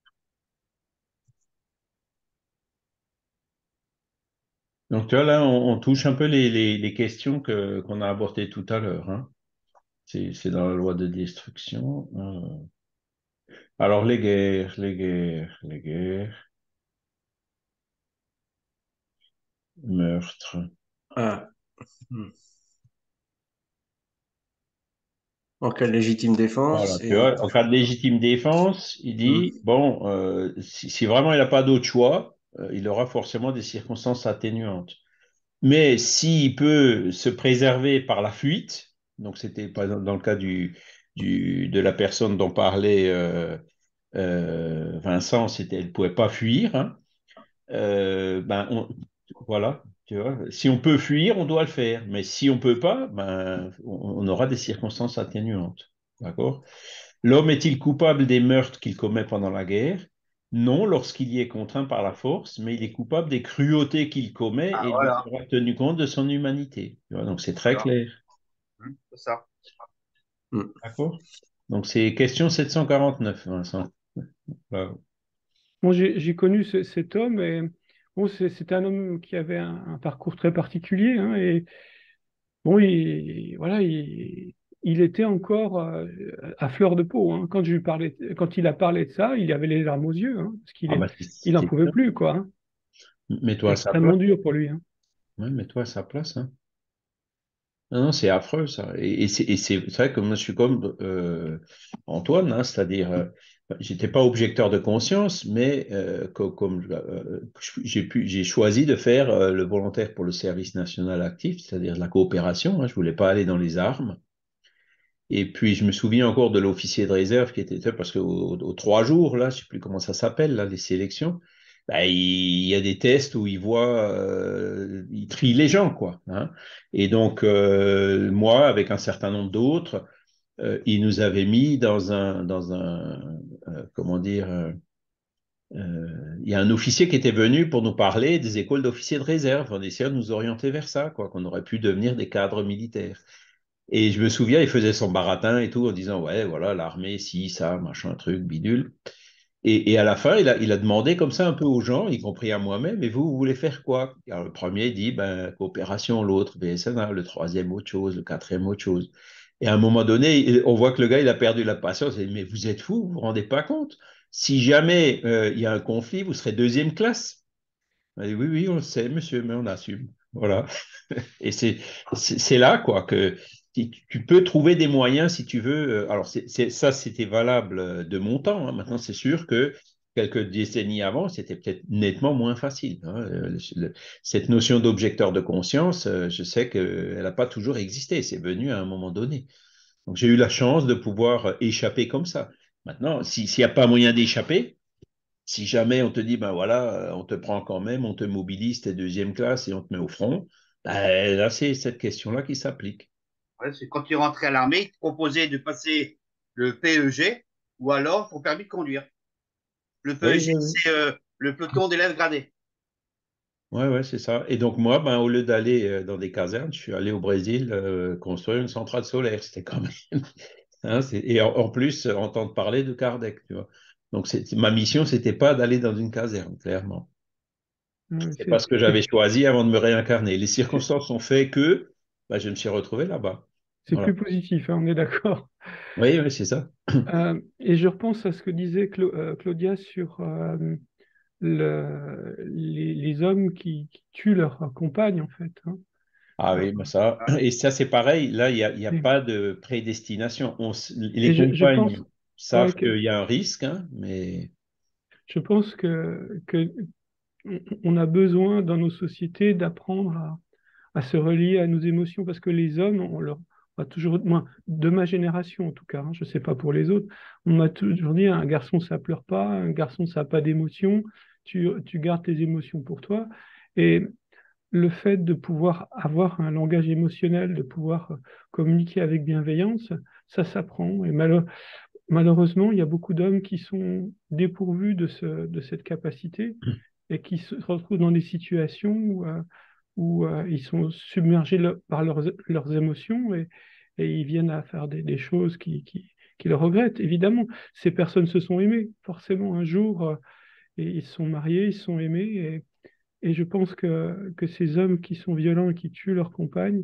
Donc, tu vois, là, on, on touche un peu les, les, les questions que, qu'on a abordées tout à l'heure, hein. C'est, c'est dans la loi de destruction. Euh, alors, les guerres, les guerres, les guerres, meurtres. Ah. Hmm. En cas de légitime Voilà, défense tu et en... vois, en cas de légitime défense, il Hmm. dit, bon, euh, si, si vraiment il n'a pas d'autre choix, euh, il aura forcément des circonstances atténuantes. Mais s'il peut se préserver par la fuite, donc c'était par exemple dans le cas du, du, de la personne dont parlait euh, euh, Vincent, c'était, elle ne pouvait pas fuir, hein. Euh, ben on- voilà, tu vois. Si on peut fuir, on doit le faire. Mais si on peut pas, ben, on, on aura des circonstances atténuantes. D'accord? L'homme est-il coupable des meurtres qu'il commet pendant la guerre? Non, lorsqu'il y est contraint par la force, mais il est coupable des cruautés qu'il commet Ah, et il voilà. sera tenu compte de son humanité. Tu vois, donc c'est très Voilà. clair. Hum, c'est ça. Hmm. D'accord? Donc c'est question sept cent quarante-neuf, Vincent. Voilà. Bon, j'ai j'ai connu ce- cet homme et bon, c'est- c'était un homme qui avait un, un parcours très particulier, hein, et bon, il, voilà, il, il était encore euh, à fleur de peau, hein. Quand je lui parlais, quand il a parlé de ça, il avait les larmes aux yeux, hein, parce qu'il Ah bah est, c'est il en c'est pouvait bien. plus, quoi, hein. Mets-toi C'était à sa place. extrêmement dur pour lui, hein. Ouais, mets-toi à sa place, hein. Non, non, c'est affreux ça. Et, et c'est et c'est- c'est vrai que moi je suis comme euh, Antoine, hein, c'est-à-dire, euh, j'étais pas objecteur de conscience, mais euh, co- comme, euh, j'ai pu, j'ai choisi de faire euh, le volontaire pour le service national actif, c'est-à-dire la coopération, hein, je voulais pas aller dans les armes. Et puis je me souviens encore de l'officier de réserve qui était, parce qu'aux aux trois jours, là, je sais plus comment ça s'appelle, là, les sélections, ben, il y a des tests où il voit, euh, il trie les gens, quoi, hein. Et donc, euh, moi, avec un certain nombre d'autres, euh, il nous avait mis dans un, dans un, euh, comment dire, euh, euh, il y a un officier qui était venu pour nous parler des écoles d'officiers de réserve, en essayant de nous orienter vers ça, quoi, qu'on aurait pu devenir des cadres militaires. Et je me souviin, il faisait son baratin et tout en disant, ouais, voilà, l'armée, si, ça, machin, truc, bidule. Et, et à la fin, il a, il a demandé comme ça un peu aux gens, y compris à moi-même, et vous, vous voulez faire quoi? Alors, le premier dit, ben, coopération, l'autre, B S N A, le troisième, autre chose, le quatrième, autre chose. Et à un moment donné, on voit que le gars, il a perdu la patience. Il dit, mais vous êtes fou, vous vous rendez pas compte? Si jamais euh, il y a un conflit, vous serez deuxième classe. Il a dit, oui, oui, on le sait, monsieur, mais on assume. Voilà. Et c'est c'est c'est là quoi que tu tu peux trouver des moyens si tu veux. euh, Alors c'est c'est- ça, c'était valable euh, de mon temps, hein. Maintenant, c'est sûr que quelques décennies avant, c'était peut-être nettement moins facile, hein. Euh, le- le- cette notion d'objecteur de conscience, euh, je sais qu'elle n'a pas toujours existé. C'est venu à un moment donné. Donc j'ai eu la chance de pouvoir euh, échapper comme ça. Maintenant, si- s'il n'y a pas moyen d'échapper, si jamais on te dit, ben voilà, euh, on te prend quand même, on te mobilise, t'es deuxième classe et on te met au front, ben, là, c'est cette question-là qui s'applique. Ouais, c'est quand tu rentrais à l'armée, ils te proposaient de passer le P E G ou alors ton permis de conduire. Le Oui, P E G, oui, oui. c'est euh, le peloton d'élèves gradés. Ouais, ouais, c'est ça. Et donc, moi, ben, au lieu d'aller euh, dans des casernes, je suis allé au Brésil euh, construire une centrale solaire. C'était quand même. Hein, c'est- et en, en plus, euh, entendre parler de Kardec, tu vois. Donc, c'est- ma mission, c'était pas d'aller dans une caserne, clairement. Ouais, C'est pas c'est ce que c'est- j'avais choisi avant de me réincarner. Les circonstances ont fait que ben, je me suis retrouvé là-bas. c'est Voilà. plus positif, hein, on est d'accord. Oui, oui, c'est ça. Euh, et je repense à ce que disait Cla- euh, Claudia sur euh, le- les, les hommes qui, qui tuent leur compagne, en fait, hein. Ah Euh, oui, mais ça, Ah, et ça c'est pareil, là, il n'y a, il y a et pas de prédestination. On s- les et je, je pense, compagnes ouais, savent que, qu'il y a un risque, hein, mais je pense que, que on on a besoin dans nos sociétés d'apprendre à, à se relier à nos émotions parce que les hommes, on leur, pas toujours, moi, de ma génération en tout cas, hein, je ne sais pas pour les autres, on m'a toujours dit un garçon ça pleure pas, un garçon ça n'a pas d'émotion, tu, tu gardes tes émotions pour toi. Et le fait de pouvoir avoir un langage émotionnel, de pouvoir euh, communiquer avec bienveillance, ça s'apprend. Et malo- malheureusement, il y a beaucoup d'hommes qui sont dépourvus de ce, de cette capacité et qui se retrouvent dans des situations où, euh, où euh, ils sont submergés le- par leurs, leurs émotions et, et ils viennent à faire des, des choses qui, qui, qui le regrettent. Évidemment, ces personnes se sont aimées, forcément, un jour, euh, et ils se sont mariés, ils se sont aimés, et, et je pense que, que ces hommes qui sont violents et qui tuent leurs compagnes,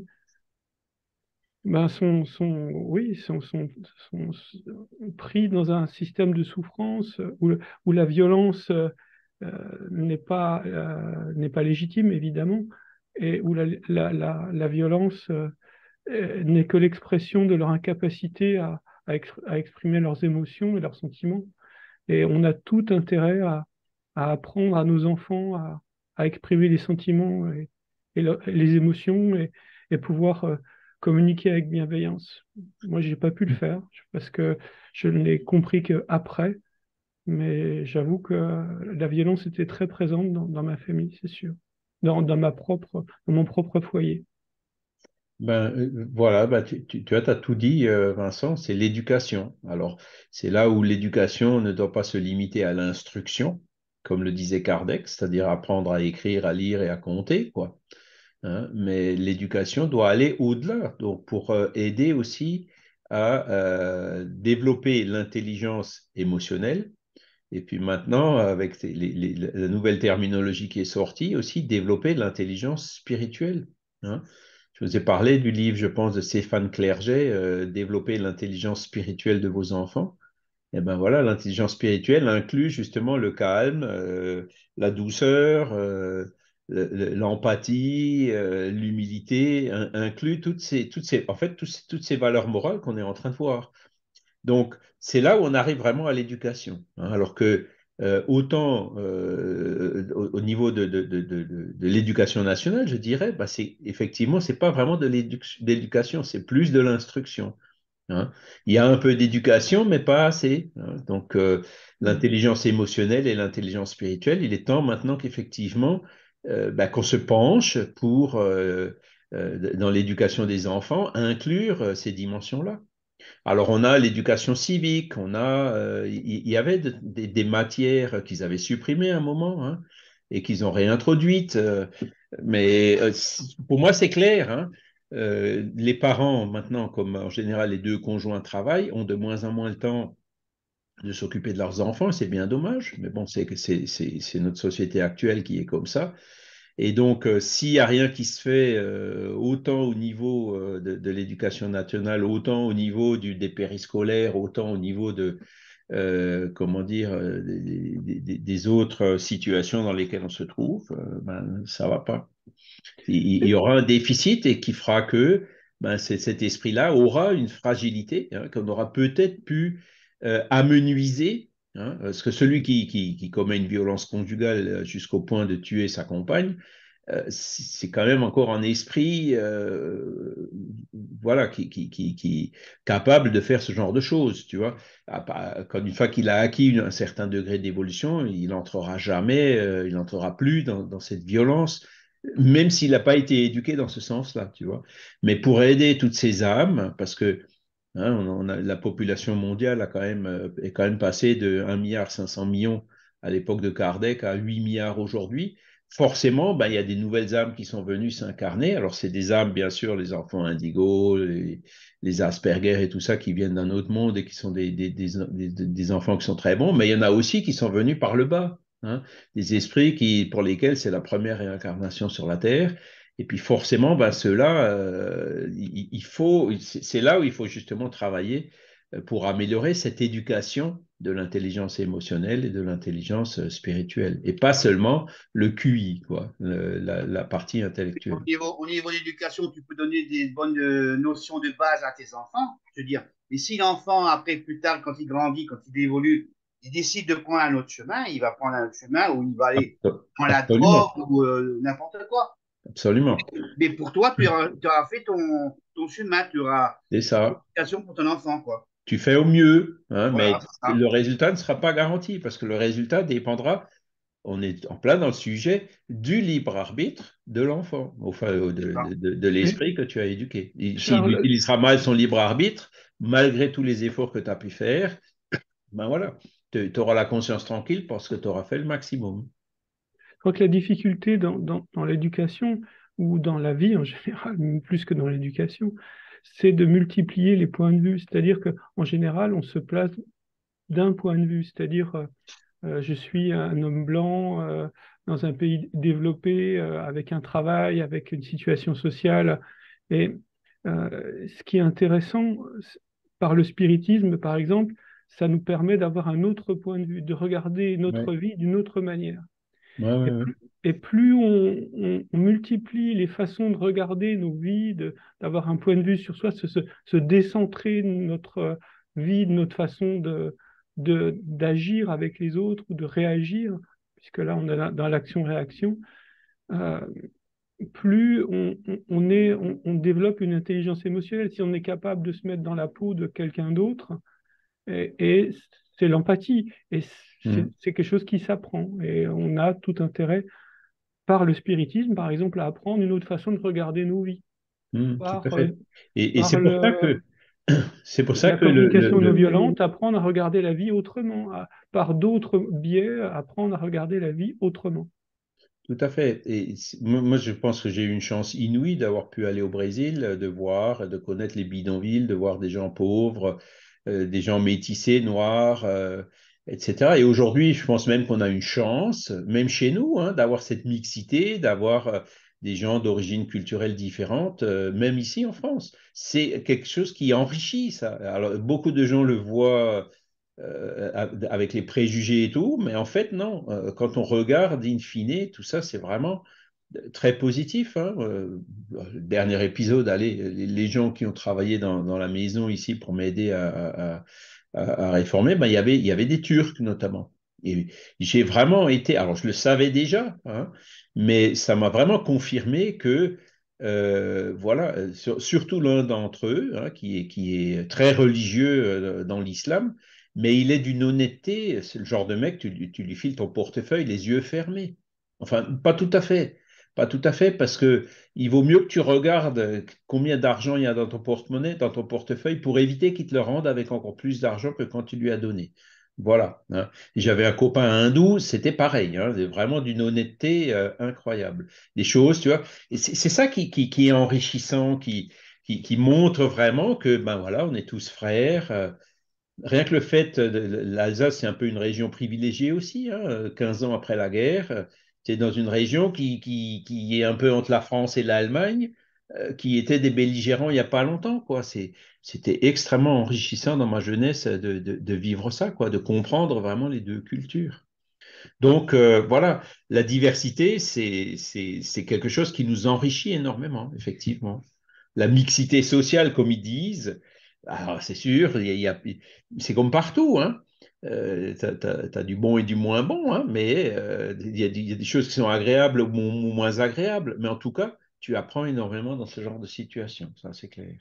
ben sont, sont, oui, sont, sont, sont pris dans un système de souffrance où, le- où la violence euh, euh, n'est pas, euh, n'est pas légitime, évidemment, et où la, la, la, la violence euh, euh, n'est que l'expression de leur incapacité à, à, ex- à exprimer leurs émotions et leurs sentiments. Et on a tout intérêt à, à apprendre à nos enfants à, à exprimer les sentiments et, et le- et les émotions et, et pouvoir euh, communiquer avec bienveillance. Moi, j'ai pas pu le faire parce que je ne l'ai compris qu'après, mais j'avoue que la violence était très présente dans, dans ma famille, c'est sûr, dans, dans ma propre, dans mon propre foyer. Ben, euh, voilà, ben, tu, tu, tu as t'as tout dit, euh, Vincent, c'est l'éducation. Alors, c'est là où l'éducation ne doit pas se limiter à l'instruction, comme le disait Kardec, c'est-à-dire apprendre à écrire, à lire et à compter, quoi. Hein. Mais l'éducation doit aller au-delà, donc pour euh, aider aussi à euh, développer l'intelligence émotionnelle. Et puis maintenant, avec les- les- les- la nouvelle terminologie qui est sortie, aussi développer l'intelligence spirituelle. Hein. Je vous ai parlé du livre, je pense, de Stéphane Clerget, euh, Développer l'intelligence spirituelle de vos enfants. Et ben voilà, l'intelligence spirituelle inclut justement le calme, euh, la douceur, euh, le- le- l'empathie, euh, l'humilité, in- inclut toutes ces, toutes ces, en fait, tous ces- toutes ces valeurs morales qu'on est en train de voir. Donc, c'est là où on arrive vraiment à l'éducation. Hein. Alors que euh, autant euh, au, au niveau de, de, de, de, de l'éducation nationale, je dirais, bah, c'est effectivement, c'est pas vraiment de l'éduc- d'éducation, c'est plus de l'instruction. Hein. Il y a un peu d'éducation, mais pas assez. Hein. Donc, euh, l'intelligence émotionnelle et l'intelligence spirituelle, il est temps maintenant qu'effectivement, euh, bah, qu'on se penche pour, euh, euh, dans l'éducation des enfants, inclure euh, ces dimensions-là. Alors, on a l'éducation civique, on a, euh, il y, avait de- des des matières qu'ils avaient supprimées à un moment, hein, et qu'ils ont réintroduites. euh, mais euh, c- pour moi, c'est clair. Hein. Euh, les parents, maintenant, comme en général les deux conjoints travaillent, ont de moins en moins le temps de s'occuper de leurs enfants, et c'est bien dommage. Mais bon, c'est que c'est c'est- c'est notre société actuelle qui est comme ça. Et donc, euh, s'il n'y a rien qui se fait euh, autant au niveau euh, de, de l'éducation nationale, autant au niveau du, des périscolaires, autant au niveau de, euh, comment dire, euh, des, des- des- des autres situations dans lesquelles on se trouve, euh, ben, ça va pas. Il, il y aura un déficit et qui fera que ben, c'est- cet esprit-là aura une fragilité, hein, qu'on aura peut-être pu euh, amenuiser, hein, parce que celui qui, qui, qui commet une violence conjugale euh, jusqu'au point de tuer sa compagne, euh, c'est quand même encore un esprit euh, voilà, qui, qui, qui, qui capable de faire ce genre de choses, tu vois. Quand une fois qu'il a acquis un certain degré d'évolution, il n'entrera jamais, euh, il n'entrera plus dans, dans cette violence, même s'il n'a pas été éduqué dans ce sens-là, tu vois. Mais pour aider toutes ces âmes, parce que hein, on a, la population mondiale a quand même, euh, est quand même passée de un milliard cinq cents millions à l'époque de Kardec à huit milliards aujourd'hui. Forcément, ben, il y a des nouvelles âmes qui sont venues s'incarner. Alors, c'est des âmes, bien sûr, les enfants indigos, les, les Asperger et tout ça, qui viennent d'un autre monde et qui sont des, des, des, des, des enfants qui sont très bons. Mais il y en a aussi qui sont venus par le bas. Hein, des esprits qui, pour lesquels c'est la première réincarnation sur la Terre. Et puis forcément, ben, ceux-là, euh, il, il faut, c'est là où il faut justement travailler euh, pour améliorer cette éducation de l'intelligence émotionnelle et de l'intelligence euh, spirituelle. Et pas seulement le Q I, quoi, le- la, la partie Au intellectuelle. niveau, au niveau d'éducation, tu peux donner des bonnes euh, notions de base à tes enfants. Je veux dire, mais si l'enfant, après, plus tard, quand il grandit, quand il évolue, il décide de prendre un autre chemin, il va prendre un autre chemin où il va aller dans la Absolument. drogue ou euh, n'importe quoi. Absolument. Mais pour toi, tu auras, tu auras fait ton, ton chemin, tu auras C'est ça. l'éducation pour ton enfant, quoi. Tu fais au mieux, hein, Voilà, mais c'est ça. le résultat ne sera pas garanti parce que le résultat dépendra, on est en plein dans le sujet, du libre arbitre de l'enfant, enfin de, C'est ça. de, de, de Mais l'esprit que tu as éduqué. S'il Charles, utilisera mal son libre arbitre, malgré tous les efforts que tu as pu faire, ben voilà, tu auras la conscience tranquille parce que tu auras fait le maximum. je crois que la difficulté dans, dans, dans l'éducation ou dans la vie en général, même plus que dans l'éducation, c'est de multiplier les points de vue. C'est-à-dire qu'en général, on se place d'un point de vue. C'est-à-dire, euh, euh, je suis un homme blanc euh, dans un pays développé, euh, avec un travail, avec une situation sociale. Et euh, ce qui est intéressant c'est- par le spiritisme, par exemple, ça nous permet d'avoir un autre point de vue, de regarder notre Ouais, vie d'une autre manière. ouais, Et ouais, ouais. plus, et plus on, on- on multiplie les façons de regarder nos vies, de- d'avoir un point de vue sur soi, se, se, se décentrer de notre vie, de notre façon de, de, d'agir avec les autres ou de réagir, puisque là on est là- dans l'action-réaction, euh, plus on, on- on est, on, on développe une intelligence émotionnelle. Si on est capable de se mettre dans la peau de quelqu'un d'autre, et, et c'est l'empathie, et c'est Hum, c'est quelque chose qui s'apprend, et on a tout intérêt par le spiritisme, par exemple, à apprendre une autre façon de regarder nos vies, hum, tout à par, euh, fait. Et, et par c'est pour ça le, que c'est pour ça la que le, le, communication non le- violente, apprendre à regarder la vie autrement, à- par d'autres biais, apprendre à regarder la vie autrement. Tout à fait. Et c'est- moi, moi, je pense que j'ai eu une chance inouïe d'avoir pu aller au Brésil, de voir, de connaître les bidonvilles, de voir des gens pauvres, euh, des gens métissés, noirs, euh, et cetera. Et aujourd'hui, je pense même qu'on a une chance, même chez nous, hein, d'avoir cette mixité, d'avoir euh, des gens d'origine culturelle différente, euh, même ici en France. C'est quelque chose qui enrichit ça. Alors, beaucoup de gens le voient euh, avec les préjugés et tout, mais en fait, non. Euh, quand on regarde, in fine, tout ça, c'est vraiment très positif. Hein. Euh, le dernier épisode, allez, les, les gens qui ont travaillé dans, dans la maison ici pour m'aider à, à, à, à réformer, ben, il y avait, il y avait des Turcs notamment. Et j'ai vraiment été, alors je le savais déjà, hein, mais ça m'a vraiment confirmé que, euh, voilà, sur- surtout l'un d'entre eux, hein, qui est, qui est très religieux euh, dans l'islam, mais il est d'une honnêteté, c'est le genre de mec, tu, lui- tu lui files ton portefeuille les yeux fermés. Enfin, pas tout à fait. Pas tout à fait, parce que il vaut mieux que tu regardes combien d'argent il y a dans ton porte-monnaie, dans ton portefeuille, pour éviter qu'il te le rende avec encore plus d'argent que quand tu lui as donné. Voilà. Hein. J'avais un copain hindou, c'était pareil, hein, vraiment d'une honnêteté euh, incroyable. Des choses, tu vois. Et c'est c'est ça qui, qui, qui est enrichissant, qui, qui, qui montre vraiment que, ben voilà, on est tous frères. euh, Rien que le fait, de- l'Alsace, c'est un peu une région privilégiée aussi, hein, quinze ans après la guerre. C'est dans une région qui, qui, qui est un peu entre la France et l'Allemagne, euh, qui étaient des belligérants il n'y a pas longtemps, quoi. C'est, c'était extrêmement enrichissant dans ma jeunesse de, de, de vivre ça, quoi, de comprendre vraiment les deux cultures. Donc, euh, voilà, la diversité, c'est, c'est, c'est quelque chose qui nous enrichit énormément, effectivement. La mixité sociale, comme ils disent, alors c'est sûr, il y a- il y a- c'est comme partout, hein. Euh, tu as, du bon et du moins bon, hein, mais euh, il y a, il y a des choses qui sont agréables ou, ou moins agréables. Mais en tout cas, tu apprends énormément dans ce genre de situation, ça c'est clair.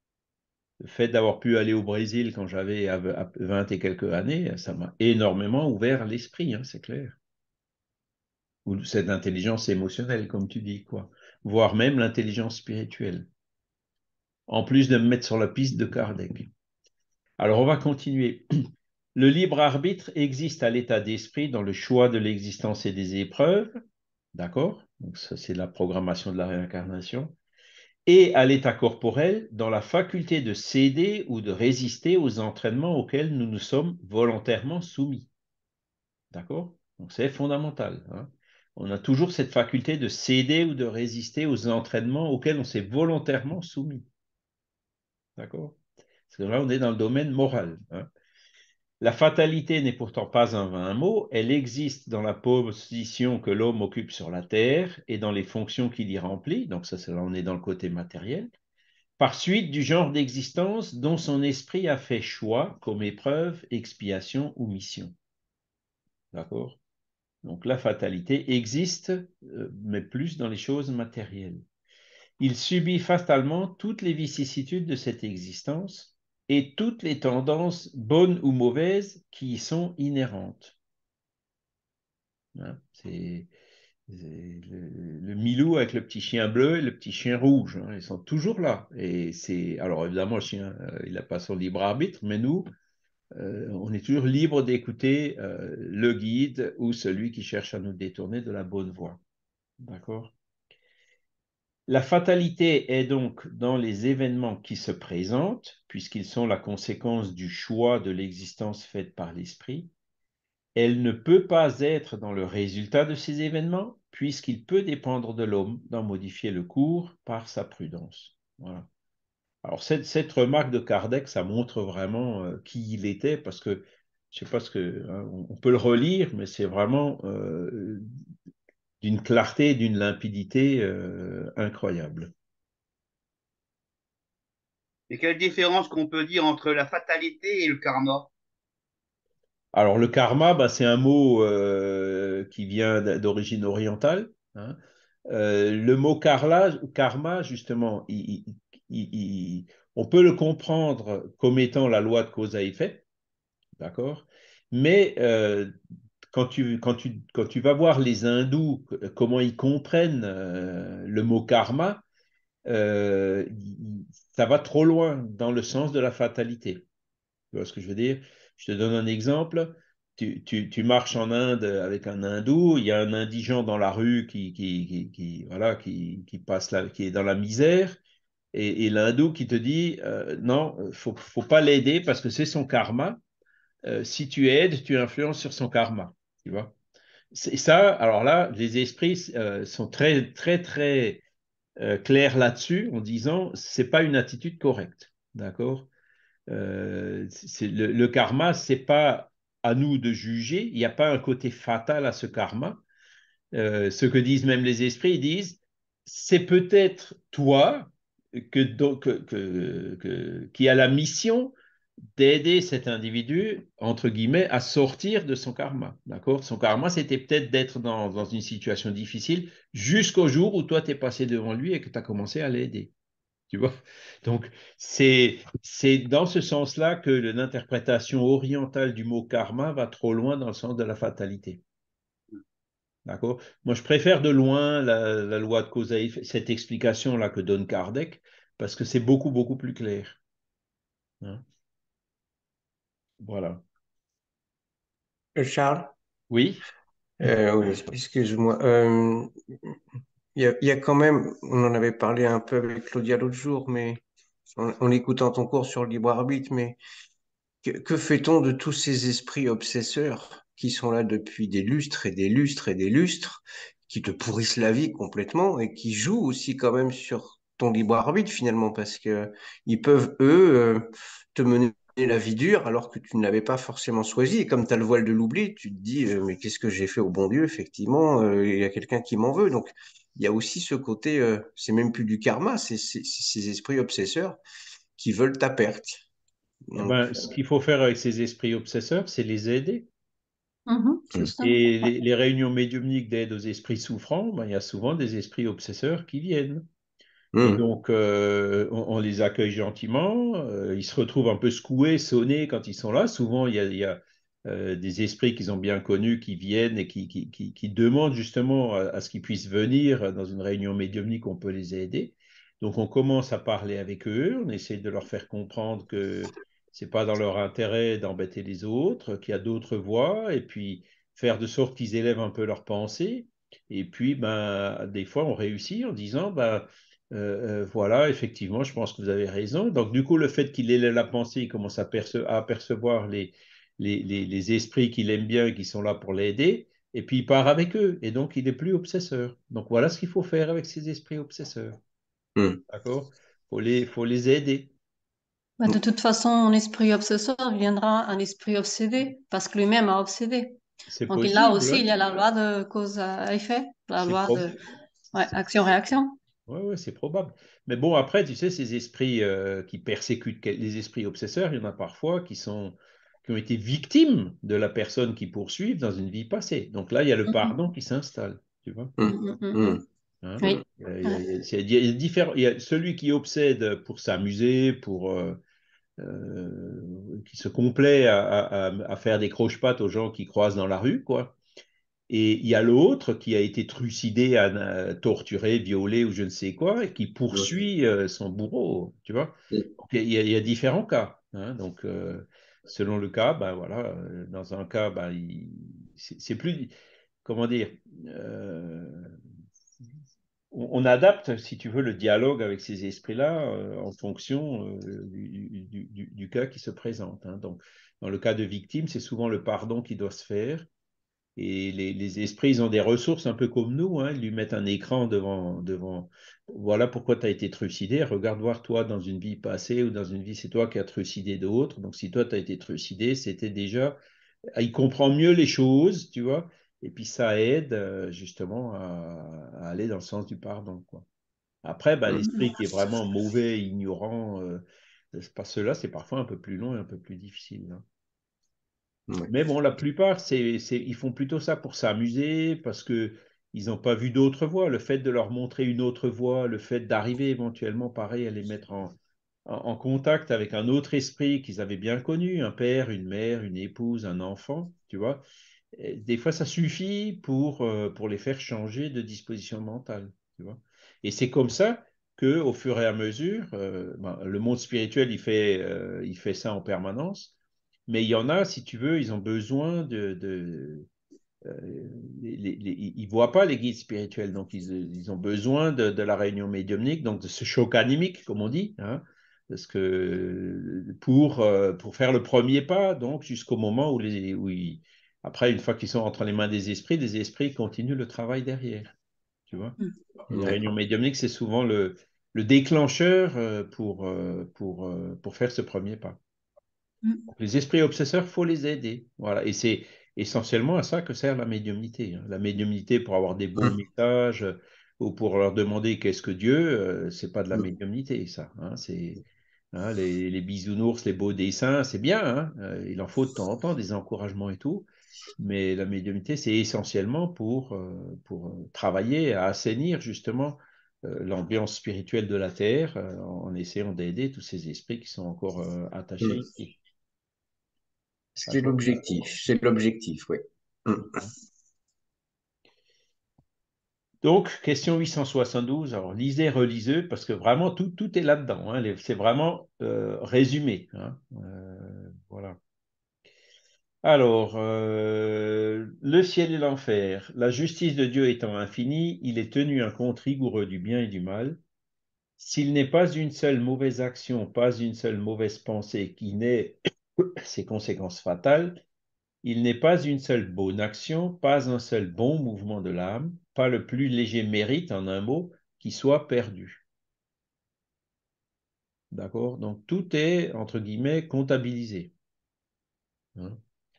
Le fait d'avoir pu aller au Brésil quand j'avais à vingt et quelques années, ça m'a énormément ouvert l'esprit, hein, c'est clair. Ou cette intelligence émotionnelle, comme tu dis, quoi. Voire même l'intelligence spirituelle. En plus de me mettre sur la piste de Kardec. Alors, on va continuer. Le libre arbitre existe à l'état d'esprit dans le choix de l'existence et des épreuves, d'accord? Donc, ça, c'est la programmation de la réincarnation. Et à l'état corporel dans la faculté de céder ou de résister aux entraînements auxquels nous nous sommes volontairement soumis, d'accord? Donc, c'est fondamental. Hein. On a toujours cette faculté de céder ou de résister aux entraînements auxquels on s'est volontairement soumis, d'accord? Parce que là, on est dans le domaine moral. Hein. La fatalité n'est pourtant pas un vain mot, elle existe dans la position que l'homme occupe sur la terre et dans les fonctions qu'il y remplit, donc ça, c'est là, on est dans le côté matériel, par suite du genre d'existence dont son esprit a fait choix comme épreuve, expiation ou mission. D'accord? Donc la fatalité existe, euh, mais plus dans les choses matérielles. Il subit fatalement toutes les vicissitudes de cette existence et toutes les tendances bonnes ou mauvaises qui y sont inhérentes. Hein, c'est le, le Milou avec le petit chien bleu et le petit chien rouge, hein, ils sont toujours là. Et c'est alors évidemment le chien, euh, il n'a pas son libre arbitre, mais nous, euh, on est toujours libre d'écouter euh, le guide ou celui qui cherche à nous détourner de la bonne voie. D'accord? La fatalité est donc dans les événements qui se présentent, puisqu'ils sont la conséquence du choix de l'existence faite par l'esprit. Elle ne peut pas être dans le résultat de ces événements, puisqu'il peut dépendre de l'homme d'en modifier le cours par sa prudence. Voilà. Alors, cette, cette remarque de Kardec, ça montre vraiment euh, qui il était, parce que, je ne sais pas ce que, hein, on peut le relire, mais c'est vraiment euh, d'une clarté, d'une limpidité euh, incroyable. Et quelle différence qu'on peut dire entre la fatalité et le karma? Alors, le karma, bah, c'est un mot euh, qui vient d'origine orientale. Hein. Euh, le mot karla, karma, justement, il, il, il, on peut le comprendre comme étant la loi de cause à effet, d'accord? Mais euh, quand, tu, quand, tu, quand tu vas voir les hindous, comment ils comprennent euh, le mot karma, euh, ça va trop loin dans le sens de la fatalité. Tu vois ce que je veux dire? Je te donne un exemple. Tu, tu, tu marches en Inde avec un hindou, il y a un indigent dans la rue qui, qui, qui, qui, voilà, qui, qui, passe la, qui est dans la misère, et, et l'hindou qui te dit euh, non, il ne faut, faut pas l'aider parce que c'est son karma. Euh, si tu aides, tu influences sur son karma. Tu vois? C'est ça, alors là, les esprits euh, sont très, très, très euh, clairs là-dessus en disant c'est pas une attitude correcte. D'accord? Euh, c'est, le, le karma, c'est pas à nous de juger. Il n'y a pas un côté fatal à ce karma. Euh, ce que disent même les esprits, ils disent, c'est peut-être toi que, donc, que, que, que, qui a la mission d'aider cet individu, entre guillemets, à sortir de son karma. D'accord? Son karma, c'était peut-être d'être dans, dans une situation difficile jusqu'au jour où toi, tu es passé devant lui et que tu as commencé à l'aider. Tu vois? Donc, c'est, c'est dans ce sens-là que l'interprétation orientale du mot karma va trop loin dans le sens de la fatalité. D'accord? Moi, je préfère de loin la, la loi de cause à effet, cette explication-là que donne Kardec, parce que c'est beaucoup, beaucoup plus clair. Hein? Voilà. Euh, Charles, Oui? euh, oui, excuse-moi. Euh, Il y a, il y a quand même, on en avait parlé un peu avec Claudia l'autre jour, mais en, en écoutant ton cours sur le libre arbitre, mais que, que fait-on de tous ces esprits obsesseurs qui sont là depuis des lustres et des lustres et des lustres, qui te pourrissent la vie complètement et qui jouent aussi quand même sur ton libre arbitre finalement, parce que ils peuvent, eux, euh, te mener la vie dure alors que tu ne l'avais pas forcément choisi. Et comme tu as le voile de l'oubli, tu te dis, euh, mais qu'est-ce que j'ai fait au bon Dieu? Effectivement, euh, il y a quelqu'un qui m'en veut. Donc, il y a aussi ce côté, euh, c'est même plus du karma, c'est c'est- c'est ces esprits obsesseurs qui veulent ta perte. Eh Donc, ben, ce qu'il faut faire avec ces esprits obsesseurs, c'est les aider. Mhm, euh, justement. Et Ouais. les, les réunions médiumniques d'aide aux esprits souffrants, ben, il y a souvent des esprits obsesseurs qui viennent. Et hum, donc, euh, on, on les accueille gentiment. Euh, ils se retrouvent un peu secoués, sonnés quand ils sont là. Souvent, il y a, il y a, euh, des esprits qu'ils ont bien connus qui viennent et qui, qui, qui, qui demandent justement à, à ce qu'ils puissent venir dans une réunion médiumnique, on peut les aider. Donc, on commence à parler avec eux. On essaie de leur faire comprendre que c'est pas dans leur intérêt d'embêter les autres, qu'il y a d'autres voies, et puis faire de sorte qu'ils élèvent un peu leur pensée. Et puis, ben, des fois, on réussit en disant, ben, euh, euh, voilà, effectivement, je pense que vous avez raison. Donc, du coup, le fait qu'il ait la pensée, il commence à, perce- à apercevoir les, les, les, les esprits qu'il aime bien et qui sont là pour l'aider, et puis il part avec eux, et donc il n'est plus obsesseur. Donc, voilà ce qu'il faut faire avec ces esprits obsesseurs. hum. D'accord? Il faut les, faut les aider. Bah, de toute façon, un esprit obsesseur deviendra un esprit obsédé, parce que lui-même a obsédé. C'est Donc là possible, aussi, hein. il y a la loi de cause à effet, la C'est loi pro- de ouais, c'est- action-réaction. Ouais, ouais, c'est probable. Mais bon, après, tu sais, ces esprits euh, qui persécutent quel- les esprits obsesseurs, il y en a parfois qui sont qui ont été victimes de la personne qui poursuivent dans une vie passée. Donc là, il y a le Mhm. pardon qui s'installe, tu vois. Mm. Mhm, mhm. Mm. Hein? Oui. Il y a, il y a- il y a- c'est- il y a différents- il y a celui qui obsède pour s'amuser, pour euh, euh, qui se complaît à, à- à faire des croche-pattes aux gens qui croisent dans la rue, quoi. Et il y a l'autre qui a été trucidé, à- torturé, violé ou je ne sais quoi, et qui poursuit euh, son bourreau, tu vois. Mm. Donc, il y a, il y a différents cas. Hein. Donc, euh, selon le cas, ben voilà, euh, dans un cas, ben, il- c'est c'est plus, comment dire, euh, on, on adapte, si tu veux, le dialogue avec ces esprits-là euh, en fonction euh, du, du- du- du cas qui se présente. Hein. Donc, dans le cas de victime, c'est souvent le pardon qui doit se faire. Et les, les esprits, ils ont des ressources un peu comme nous. Hein. Ils lui mettent un écran devant, devant. Voilà pourquoi tu as été trucidé. Regarde voir toi dans une vie passée ou dans une vie, c'est toi qui as trucidé d'autres. Donc, si toi, tu as été trucidé, c'était déjà. Il comprend mieux les choses, tu vois. Et puis, ça aide euh, justement à, à aller dans le sens du pardon, quoi. Après, bah, Mm. l'esprit qui est vraiment mauvais, ignorant, euh, pas cela, c'est parfois un peu plus long et un peu plus difficile. Hein. Ouais. Mais bon, la plupart, c'est, c'est, ils font plutôt ça pour s'amuser, parce que ils n'ont pas vu d'autre voie. Le fait de leur montrer une autre voie, le fait d'arriver éventuellement, pareil, à les mettre en, en, en contact avec un autre esprit qu'ils avaient bien connu, un père, une mère, une épouse, un enfant, tu vois. Et des fois, ça suffit pour, euh, pour les faire changer de disposition mentale, tu vois. Et c'est comme ça que, au fur et à mesure, euh, ben, le monde spirituel, il fait, euh, il fait ça en permanence. Mais il y en a, si tu veux, ils ont besoin de, de euh, les- les- les- ils ne voient pas les guides spirituels, donc ils, ils ont besoin de, de la réunion médiumnique, donc de ce choc animique, comme on dit, hein, parce que pour, euh, pour faire le premier pas, donc jusqu'au moment où, les, où ils, après, une fois qu'ils sont entre les mains des esprits, les esprits continuent le travail derrière, tu vois. Et la réunion D'accord. médiumnique, c'est souvent le, le déclencheur euh, pour, euh, pour, euh, pour faire ce premier pas. Mhm. Donc, les esprits obsesseurs, il faut les aider. Voilà. Et c'est essentiellement à ça que sert la médiumnité. Hein. La médiumnité pour avoir des bons Mm. messages euh, ou pour leur demander qu'est-ce que Dieu, euh, c'est pas de la Mm. médiumnité, ça. Hein. C'est hein, les, les bisounours, les beaux dessins, c'est bien. Hein. Euh, il en faut de temps en temps des encouragements et tout. Mais la médiumnité, c'est essentiellement pour, euh, pour euh, travailler à assainir justement euh, l'ambiance spirituelle de la Terre euh, en essayant d'aider tous ces esprits qui sont encore euh, attachés Mm. ici. C'est D'accord. l'objectif. C'est l'objectif, oui. Mm. Donc, question huit cent soixante-douze. Alors, lisez, relisez, parce que vraiment, tout, tout est là-dedans. Hein. Les- C'est vraiment euh, résumé. Hein. Euh, voilà. Alors, euh, le ciel et l'enfer. La justice de Dieu étant infinie, il est tenu un compte rigoureux du bien et du mal. S'il n'est pas une seule mauvaise action, pas une seule mauvaise pensée qui n'ait ses conséquences fatales, il n'est pas une seule bonne action, pas un seul bon mouvement de l'âme, pas le plus léger mérite, en un mot, qui soit perdu. D'accord? Donc tout est, entre guillemets, comptabilisé. Hein.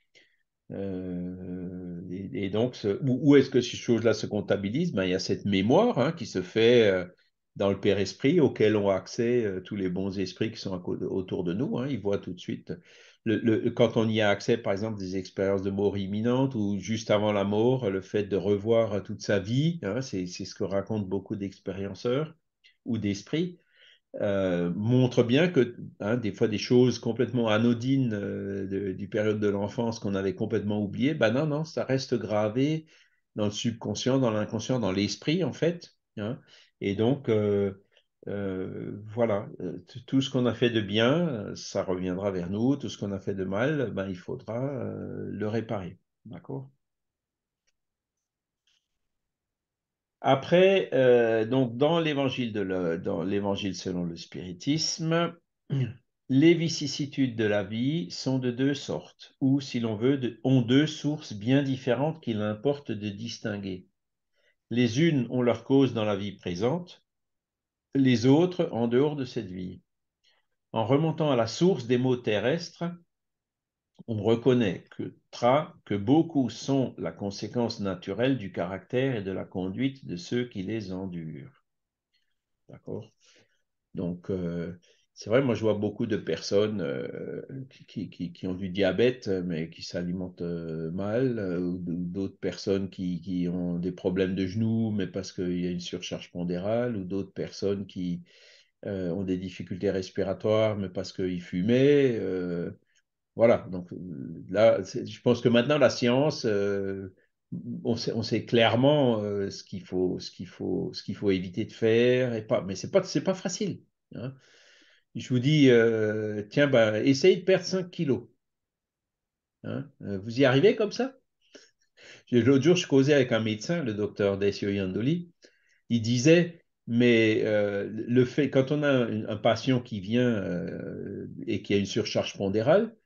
Euh, et, et donc, ce- où, où est-ce que ces choses-là se comptabilisent? Ben, il y a cette mémoire hein, qui se fait euh, dans le Père Esprit, auquel ont accès euh, tous les bons esprits qui sont à co- autour de nous. Hein. Ils voient tout de suite. Le, le- quand on y a accès, par exemple, des expériences de mort imminente ou juste avant la mort, le fait de revoir toute sa vie, hein, c'est, c'est ce que racontent beaucoup d'expérienceurs ou d'esprits euh, montre bien que hein, des fois des choses complètement anodines euh, de- du période de l'enfance qu'on avait complètement oublié, ben non, non, ça reste gravé dans le subconscient, dans l'inconscient, dans l'esprit en fait. Hein. Et donc, euh, euh, voilà, euh, t- tout ce qu'on a fait de bien, euh, ça reviendra vers nous. Tout ce qu'on a fait de mal, ben, il faudra euh, le réparer. D'accord? Après, euh, donc dans l'évangile de le- dans l'évangile selon le spiritisme, les vicissitudes de la vie sont de deux sortes, ou si l'on veut, de- ont deux sources bien différentes qu'il importe de distinguer. Les unes ont leur cause dans la vie présente, les autres en dehors de cette vie. En remontant à la source des maux terrestres, on reconnaît que, tra, que beaucoup sont la conséquence naturelle du caractère et de la conduite de ceux qui les endurent. D'accord? Donc, euh, c'est vrai, moi je vois beaucoup de personnes euh, qui, qui, qui ont du diabète, mais qui s'alimentent euh, mal, euh, ou d'autres personnes qui, qui ont des problèmes de genoux, mais parce qu'il y a une surcharge pondérale, ou d'autres personnes qui euh, ont des difficultés respiratoires, mais parce qu'ils fumaient. Euh, voilà, donc là, je pense que maintenant la science, euh, on sait, on sait clairement euh, ce qu'il faut, ce qu'il faut, ce qu'il faut éviter de faire, et pas, mais c'est pas, c'est pas facile. Hein. Je vous dis, euh, tiens, ben, essayez de perdre cinq kilos. Hein. Euh, Vous y arrivez comme ça? L'autre jour, je causais avec un médecin, le docteur Decio Yandoli. Il disait, mais euh, le fait, quand on a un, un patient qui vient euh, et qui a une surcharge pondérale,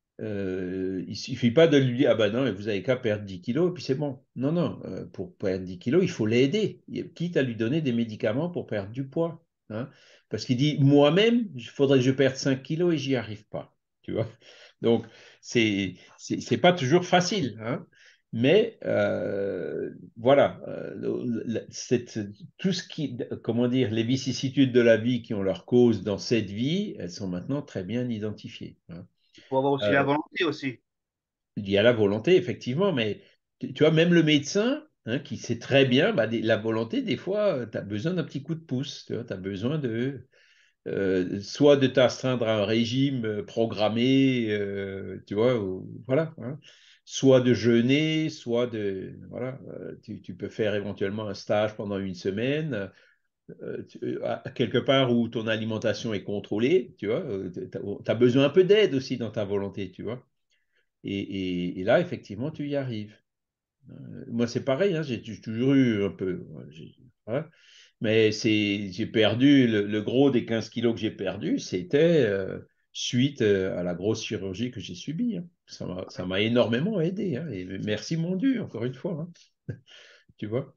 euh, il ne suffit pas de lui dire, ah ben non, vous avez qu'à perdre dix kilos, et puis c'est bon. Non, non, euh, pour perdre dix kilos, il faut l'aider, quitte à lui donner des médicaments pour perdre du poids. Hein. Parce qu'il dit, moi-même, il faudrait que je perde cinq kilos et j'y arrive pas. Tu vois? Donc, c'est c'est pas toujours facile. Hein. Mais euh, voilà, euh, cette, tout ce qui, comment dire, les vicissitudes de la vie qui ont leur cause dans cette vie, elles sont maintenant très bien identifiées. Hein. Il faut avoir aussi la Euh, volonté aussi. il y a la volonté, effectivement, mais tu, tu vois, même le médecin, hein, qui sait très bien, bah, des- la volonté, des fois, tu as besoin d'un petit coup de pouce. Tu as besoin de, euh, soit de t'astreindre à un régime euh, programmé, euh, tu vois, ou- voilà, hein. Soit de jeûner, soit de, voilà, euh, tu, tu peux faire éventuellement un stage pendant une semaine, euh, tu- à- quelque part où ton alimentation est contrôlée, tu vois, tu as besoin un peu d'aide aussi dans ta volonté, tu vois. Et, et- et là, effectivement, tu y arrives. Euh, moi, c'est pareil, hein, j'ai toujours eu un peu. j'ai- voilà. Mais c'est, j'ai perdu le, le gros des quinze kilos que j'ai perdu, c'était euh, suite euh, à la grosse chirurgie que j'ai subie. Hein. Ça m'a, ça m'a énormément aidé. Hein, et merci mon Dieu, encore une fois. Hein. Tu vois?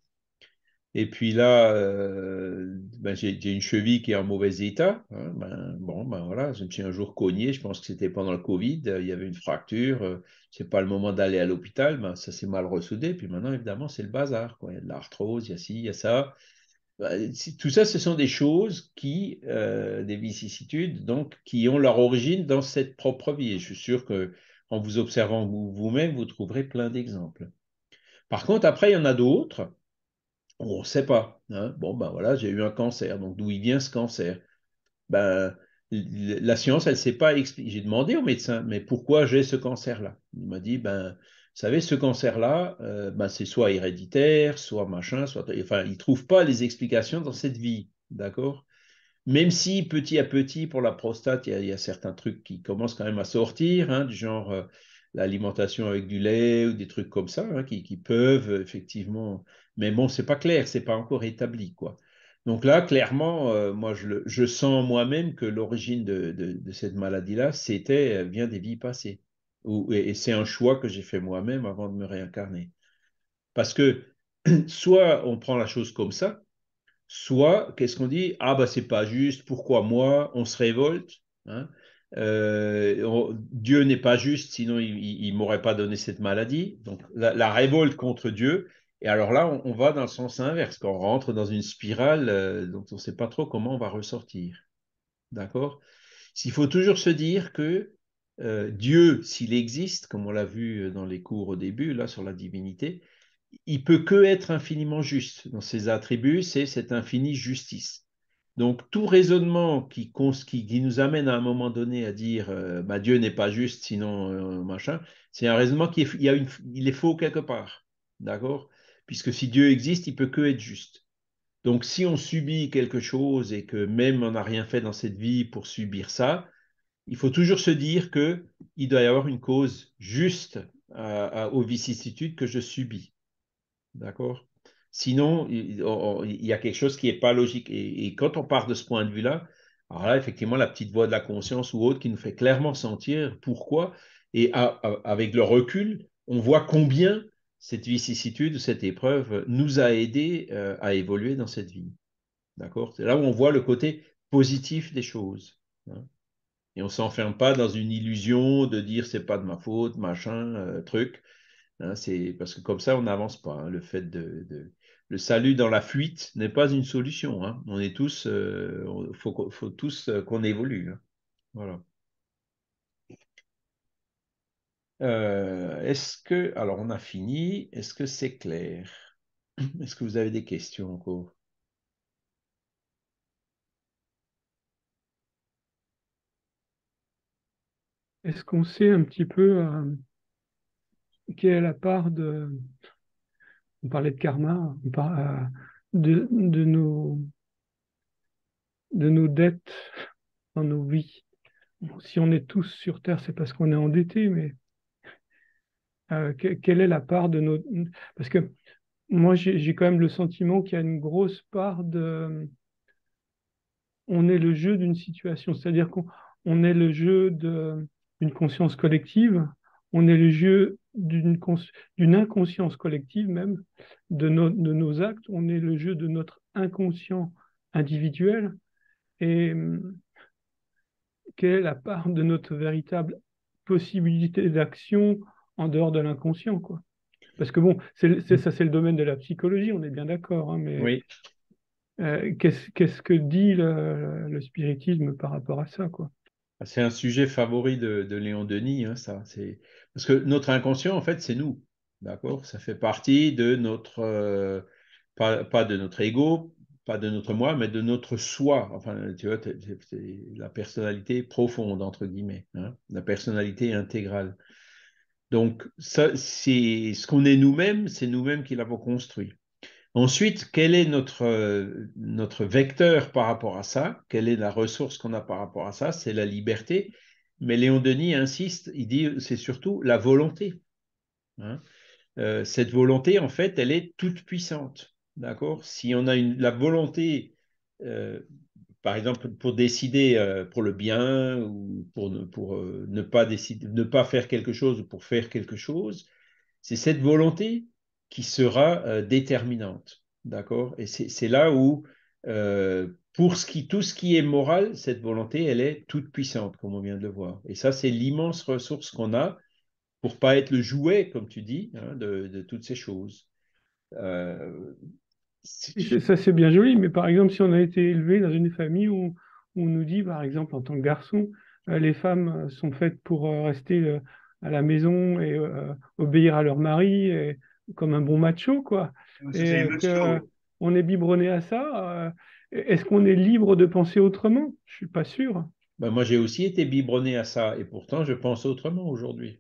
Et puis là, euh, ben, j'ai j'ai une cheville qui est en mauvais état. Hein. Ben, bon, ben voilà, je me suis un jour cogné, je pense que c'était pendant le Covid, euh, il y avait une fracture, euh, c'est pas le moment d'aller à l'hôpital, ben, ça s'est mal ressoudé. Puis maintenant, évidemment, c'est le bazar, quoi. Il y a de l'arthrose, il y a ci, il y a ça. Ben, si- tout ça, ce sont des choses qui, euh, des vicissitudes, donc, qui ont leur origine dans cette propre vie. Et je suis sûr que en vous observant vous- vous-même, vous trouverez plein d'exemples. Par contre, après, il y en a d'autres. On ne sait pas. Hein. Bon, ben voilà, j'ai eu un cancer. Donc, d'où il vient ce cancer? Ben, la science, elle ne sait pas expliquer. J'ai demandé au médecin, mais pourquoi j'ai ce cancer-là? Il m'a dit, ben, vous savez, ce cancer-là, euh, ben, c'est soit héréditaire, soit machin, soit. Enfin, il ne trouve pas les explications dans cette vie. D'accord? Même si petit à petit, pour la prostate, il y a, il y a certains trucs qui commencent quand même à sortir, hein, du genre euh, l'alimentation avec du lait ou des trucs comme ça, hein, qui, qui peuvent euh, effectivement. Mais bon, c'est pas clair, c'est pas encore établi, quoi. Donc là, clairement, euh, moi, je, le- je sens moi-même que l'origine de, de- de cette maladie-là, c'était, euh, vient des vies passées. Ou- et et c'est un choix que j'ai fait moi-même avant de me réincarner. Parce que soit on prend la chose comme ça, soit, qu'est-ce qu'on dit? Ah, bah, c'est pas juste, pourquoi moi? On se révolte. Hein. Euh, on- Dieu n'est pas juste, sinon il ne m'aurait pas donné cette maladie. Donc, la, la révolte contre Dieu. Et alors là, on, on va dans le sens inverse, quand on rentre dans une spirale euh, dont on ne sait pas trop comment on va ressortir. D'accord? Il faut toujours se dire que euh, Dieu, s'il existe, comme on l'a vu dans les cours au début, là, sur la divinité, il peut que être infiniment juste. Dans ses attributs, c'est cette infinie justice. Donc, tout raisonnement qui, qui, qui nous amène à un moment donné à dire euh, bah, Dieu n'est pas juste, sinon euh, machin, c'est un raisonnement qui est, il, y a une, il est faux quelque part. D'accord? Puisque si Dieu existe, il peut que être juste. Donc, si on subit quelque chose et que même on n'a rien fait dans cette vie pour subir ça, il faut toujours se dire qu'il doit y avoir une cause juste à, à, aux vicissitudes que je subis. D'accord? Sinon, il, on- il y a quelque chose qui n'est pas logique. Et, et quand on part de ce point de vue-là, alors là, effectivement, la petite voix de la conscience ou autre qui nous fait clairement sentir pourquoi. Et à- à- avec le recul, on voit combien cette vicissitude, cette épreuve nous a aidés euh, à évoluer dans cette vie. D'accord? C'est là où on voit le côté positif des choses. Hein. Et on ne s'enferme pas dans une illusion de dire c'est pas de ma faute, machin, euh, truc. Hein, c'est parce que comme ça, on n'avance pas. Hein, le fait de, de, le salut dans la fuite n'est pas une solution. Hein. On est tous, il euh, faut, faut tous euh, qu'on évolue. Hein. Voilà. Euh, est-ce que, alors on a fini, est-ce que c'est clair? Est-ce que vous avez des questions encore? Est-ce qu'on sait un petit peu euh, quelle est la part de, on parlait de karma, on par- euh, de, de nos, de nos dettes dans nos vies? Bon, si on est tous sur Terre, c'est parce qu'on est endetté, mais euh, que- quelle est la part de nos... Parce que moi, j'ai j'ai quand même le sentiment qu'il y a une grosse part de... On est le jeu d'une situation, c'est-à-dire qu'on on est le jeu de- d'une conscience collective, on est le jeu d'une cons- d'une inconscience collective même, de, nos de nos actes, on est le jeu de notre inconscient individuel. Et hum, quelle est la part de notre véritable possibilité d'action en dehors de l'inconscient, quoi? Parce que bon, c'est, c'est- ça c'est le domaine de la psychologie, on est bien d'accord, hein, mais Oui. euh, qu'est-ce, qu'est-ce que dit le, le spiritisme par rapport à ça, quoi? C'est un sujet favori de, de Léon Denis, hein, ça. C'est... Parce que notre inconscient, en fait, c'est nous. D'accord? Ça fait partie de notre, euh, pas, pas de notre ego, pas de notre moi, mais de notre soi. Enfin, tu vois, t'es- t'es- c'est la personnalité profonde, entre guillemets, hein, la personnalité intégrale. Donc, ça, c'est ce qu'on est nous-mêmes, c'est nous-mêmes qui l'avons construit. Ensuite, quel est notre, euh, notre vecteur par rapport à ça? Quelle est la ressource qu'on a par rapport à ça? C'est la liberté. Mais Léon Denis insiste, il dit c'est surtout la volonté. Hein. Euh, cette volonté, en fait, elle est toute puissante. D'accord? Si on a une, la volonté, euh, par exemple, pour décider euh, pour le bien ou pour, ne, pour euh, ne pas décider, ne pas faire quelque chose ou pour faire quelque chose, c'est cette volonté qui sera euh, déterminante. D'accord? Et c'est c'est là où, euh, pour ce qui, tout ce qui est moral, cette volonté, elle est toute puissante, comme on vient de le voir. Et ça, c'est l'immense ressource qu'on a pour pas être le jouet, comme tu dis, hein, de, de toutes ces choses. Euh, Et c'est- ça c'est bien joli, mais par exemple, si on a été élevé dans une famille où, où on nous dit, par exemple, en tant que garçon, euh, les femmes euh, sont faites pour euh, rester euh, à la maison et euh, obéir à leur mari et- comme un bon macho, quoi, Ça, et c'est euh, les que machots. on est biberonné à ça, euh, est-ce qu'on est libre de penser autrement? Je suis pas sûr. ben moi, j'ai aussi été biberonné à ça, et pourtant, je pense autrement aujourd'hui.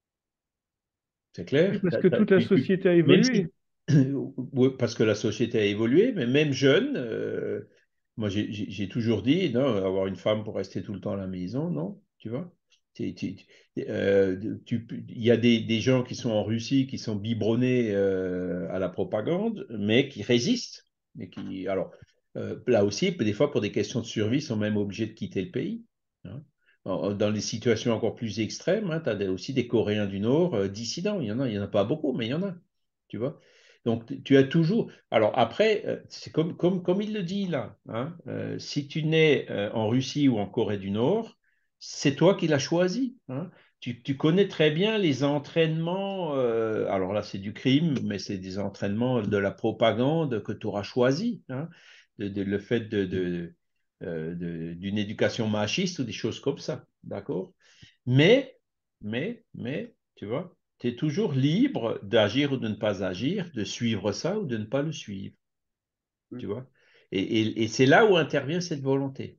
C'est Oui, clair? parce T'as- que t'as- toute la tu- tu- société a même évolué. si, oui, parce que la société a évolué, mais même jeune, euh, moi j'ai j'ai- j'ai toujours dit, non, avoir une femme pour rester tout le temps à la maison, non, tu vois. Tu- tu- tu- euh, tu- Il y a des, des gens qui sont en Russie qui sont biberonnés euh, à la propagande, mais qui résistent. Et qui, alors, euh, là aussi, des fois, pour des questions de survie, sont même obligés de quitter le pays. Hein. Dans les situations encore plus extrêmes, hein, tu as aussi des Coréens du Nord euh, dissidents. Il y en a, il y en a pas beaucoup, mais il y en a. Tu vois? Donc, tu tu as toujours. Alors, après, euh, c'est comme, comme, comme il le dit là. Hein, euh, si tu nais euh, en Russie ou en Corée du Nord, c'est toi qui l'as choisi. Hein. Tu, tu connais très bien les entraînements. Euh, alors là, c'est du crime, mais c'est des entraînements de la propagande que tu auras choisi. Hein, de, de- le fait de, de euh, de- d'une éducation machiste ou des choses comme ça, d'accord? Mais, mais, mais, tu vois, tu es toujours libre d'agir ou de ne pas agir, de suivre ça ou de ne pas le suivre, tu vois? Et, et- et c'est là où intervient cette volonté,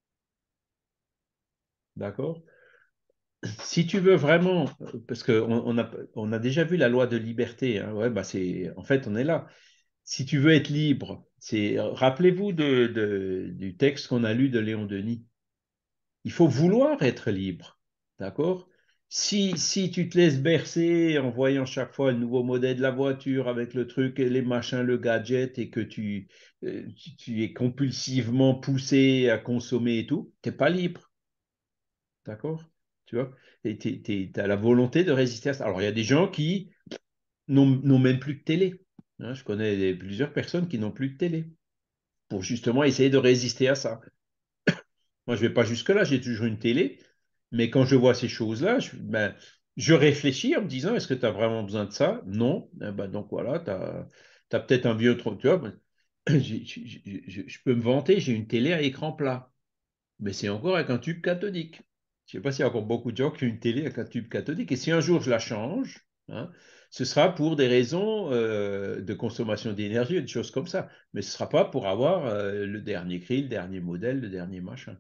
d'accord? Si tu veux vraiment, parce qu'on on a, on a déjà vu la loi de liberté, hein, ouais, bah c'est, en fait, on est là. Si tu veux être libre, c'est, rappelez-vous de, de- du texte qu'on a lu de Léon Denis. Il faut vouloir être libre, d'accord? Si, si tu te laisses bercer en voyant chaque fois le nouveau modèle de la voiture avec le truc, et les machins, le gadget, et que tu, euh, tu, tu es compulsivement poussé à consommer et tout, tu n'es pas libre, d'accord? Tu vois? Et tu as la volonté de résister à ça. Alors, il y a des gens qui n'ont n'ont même plus de télé. Hein, je connais des- plusieurs personnes qui n'ont plus de télé pour justement essayer de résister à ça. Moi, je ne vais pas jusque-là, j'ai toujours une télé, mais quand je vois ces choses-là, je, ben, je réfléchis en me disant, est-ce que tu as vraiment besoin de ça? Non. Eh ben, donc voilà, Tu as peut-être un vieux truc, tu vois, j'ai- j'ai- j'ai- je je peux me vanter, j'ai une télé à écran plat, mais c'est encore avec un tube cathodique. Je ne sais pas s'il y a encore beaucoup de gens qui ont une télé avec un tube cathodique. Et si un jour je la change, hein, ce sera pour des raisons euh, de consommation d'énergie et des choses comme ça. Mais ce ne sera pas pour avoir euh, le dernier cri, le dernier modèle, le dernier machin.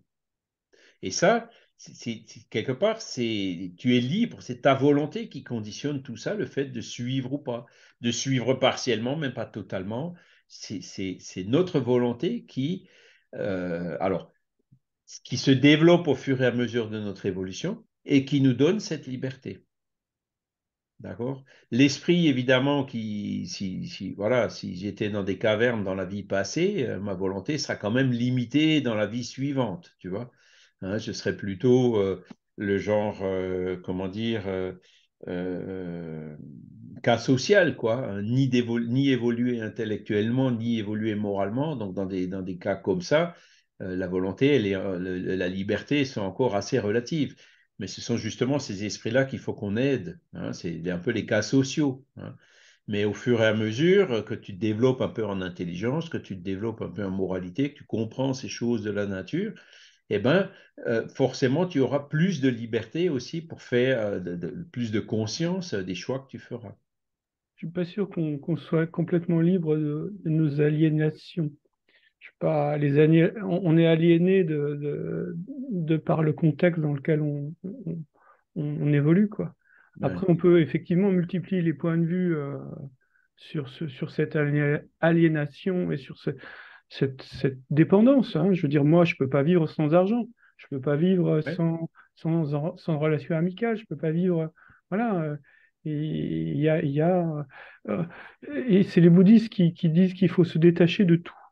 Et ça, c'est, c'est- c'est- quelque part, c'est, tu es libre, c'est ta volonté qui conditionne tout ça, le fait de suivre ou pas, de suivre partiellement, même pas totalement. C'est c'est- c'est notre volonté qui, euh, alors, qui se développe au fur et à mesure de notre évolution et qui nous donne cette liberté. D'accord? L'esprit, évidemment, qui, si, si- voilà, si j'étais dans des cavernes dans la vie passée, euh, ma volonté sera quand même limitée dans la vie suivante, tu vois. Hein, je serais plutôt euh, le genre, euh, comment dire, euh, euh, cas social, quoi, hein, ni, d'évo- ni évoluer intellectuellement, ni évoluer moralement. Donc, dans des, dans des cas comme ça, euh, la volonté, elle est, euh, le- la liberté sont encore assez relatives. Mais ce sont justement ces esprits-là qu'il faut qu'on aide, hein. C'est un peu les cas sociaux, hein. Mais au fur et à mesure que tu te développes un peu en intelligence, que tu te développes un peu en moralité, que tu comprends ces choses de la nature, eh ben, euh, forcément, tu auras plus de liberté aussi pour faire euh, de- de- plus de conscience euh, des choix que tu feras. Je suis pas sûr qu'on qu'on soit complètement libre de, de nos aliénations. Je suis pas les alié- on, on est aliéné de, de, de par le contexte dans lequel on, on, on évolue, quoi. Ouais. Après, on peut effectivement multiplier les points de vue euh, sur ce, sur cette alié- aliénation et sur ce- cette, cette dépendance, hein. Je veux dire, moi, je peux pas vivre sans argent. Je peux pas vivre Ouais. sans, sans, sans relation amicale. Je peux pas vivre. Voilà. euh, Et il y a, il y a, euh, et c'est les bouddhistes qui, qui disent qu'il faut se détacher de tout.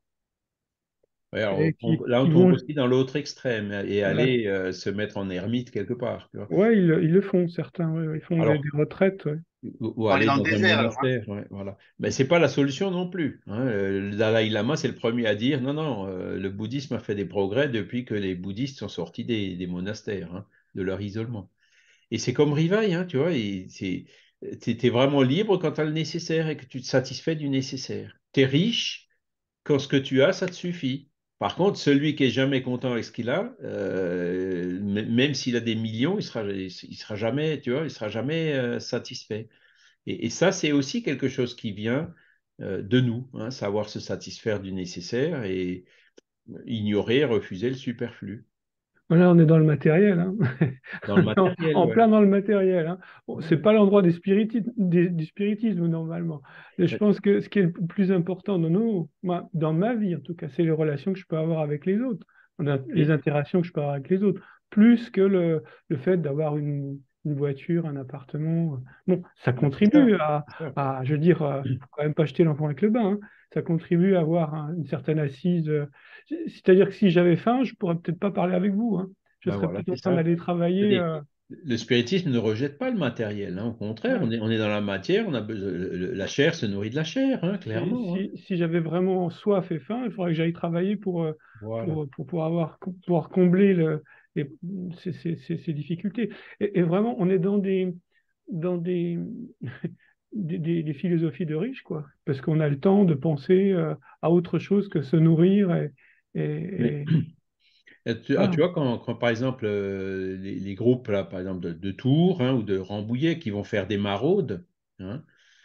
Ouais, alors, on Et tombe- qui, là, on qui tombe vont. aussi dans l'autre extrême et Voilà. aller euh, se mettre en ermite quelque part, tu vois. Ouais, ils, le ils le font, certains. Ouais, ils font des, Alors, des retraites. Ouais. ou ou On est aller dans le dans un désert alors, hein. monastère, ouais, voilà. Mais c'est pas la solution non plus, hein. Euh, Le Dalai Lama, c'est le premier à dire non, non, euh, le bouddhisme a fait des progrès depuis que les bouddhistes sont sortis des, des monastères, hein, de leur isolement. Et c'est comme Rivail, hein, tu vois, et c'est, t'es vraiment libre quand tu as le nécessaire et que tu te satisfais du nécessaire. Tu es riche quand ce que tu as, ça te suffit. Par contre, celui qui est jamais content avec ce qu'il a, euh, m- même s'il a des millions, il sera, il sera jamais, tu vois, il sera jamais euh, satisfait. Et, et ça, c'est aussi quelque chose qui vient euh, de nous, hein, savoir se satisfaire du nécessaire et ignorer, refuser le superflu. Voilà, on est dans le matériel, hein. Dans le En, matériel, en ouais. plein dans le matériel, hein. Bon, c'est Ouais. pas l'endroit des spiritismes, des- du spiritisme normalement. Et je Ouais. pense que ce qui est le plus important dans nous, moi, dans ma vie en tout cas, c'est les relations que je peux avoir avec les autres, On a- les Et- interactions que je peux avoir avec les autres, plus que le, le fait d'avoir une, une voiture, un appartement. Bon, ça bah, c'est ça, contribue à, c'est ça. à, je veux dire, euh, faut quand même pas jeter l'enfant avec le bain, hein. Ça contribue à avoir un- une certaine assise. euh, C'est-à-dire que si j'avais faim, je pourrais peut-être pas parler avec vous, hein. Je Ben serais voilà, peut-être en c'est train ça. d'aller travailler. C'est-à-dire, euh, le spiritisme ne rejette pas le matériel, hein. Au contraire, on voilà. est, on est dans la matière, on a besoin, le- le- la chair se nourrit de la chair, hein, Si, clairement, hein. si, si j'avais vraiment soif et faim, il faudrait que j'aille travailler pour, euh, Voilà. pour, pour, pour avoir, pour pouvoir combler le, les- ces, ces- ces- ces difficultés. Et, et vraiment, on est dans des, dans des, des, des- des philosophies de riches, quoi. Parce qu'on a le temps de penser euh, à autre chose que se nourrir. Et, Mais et, et- euh, tu, ah, tu voilà. vois, quand, quand, par exemple, euh, les, les groupes, là, par exemple, de, de Tours, hein, ou de Rambouillet qui vont faire des maraudes, hein,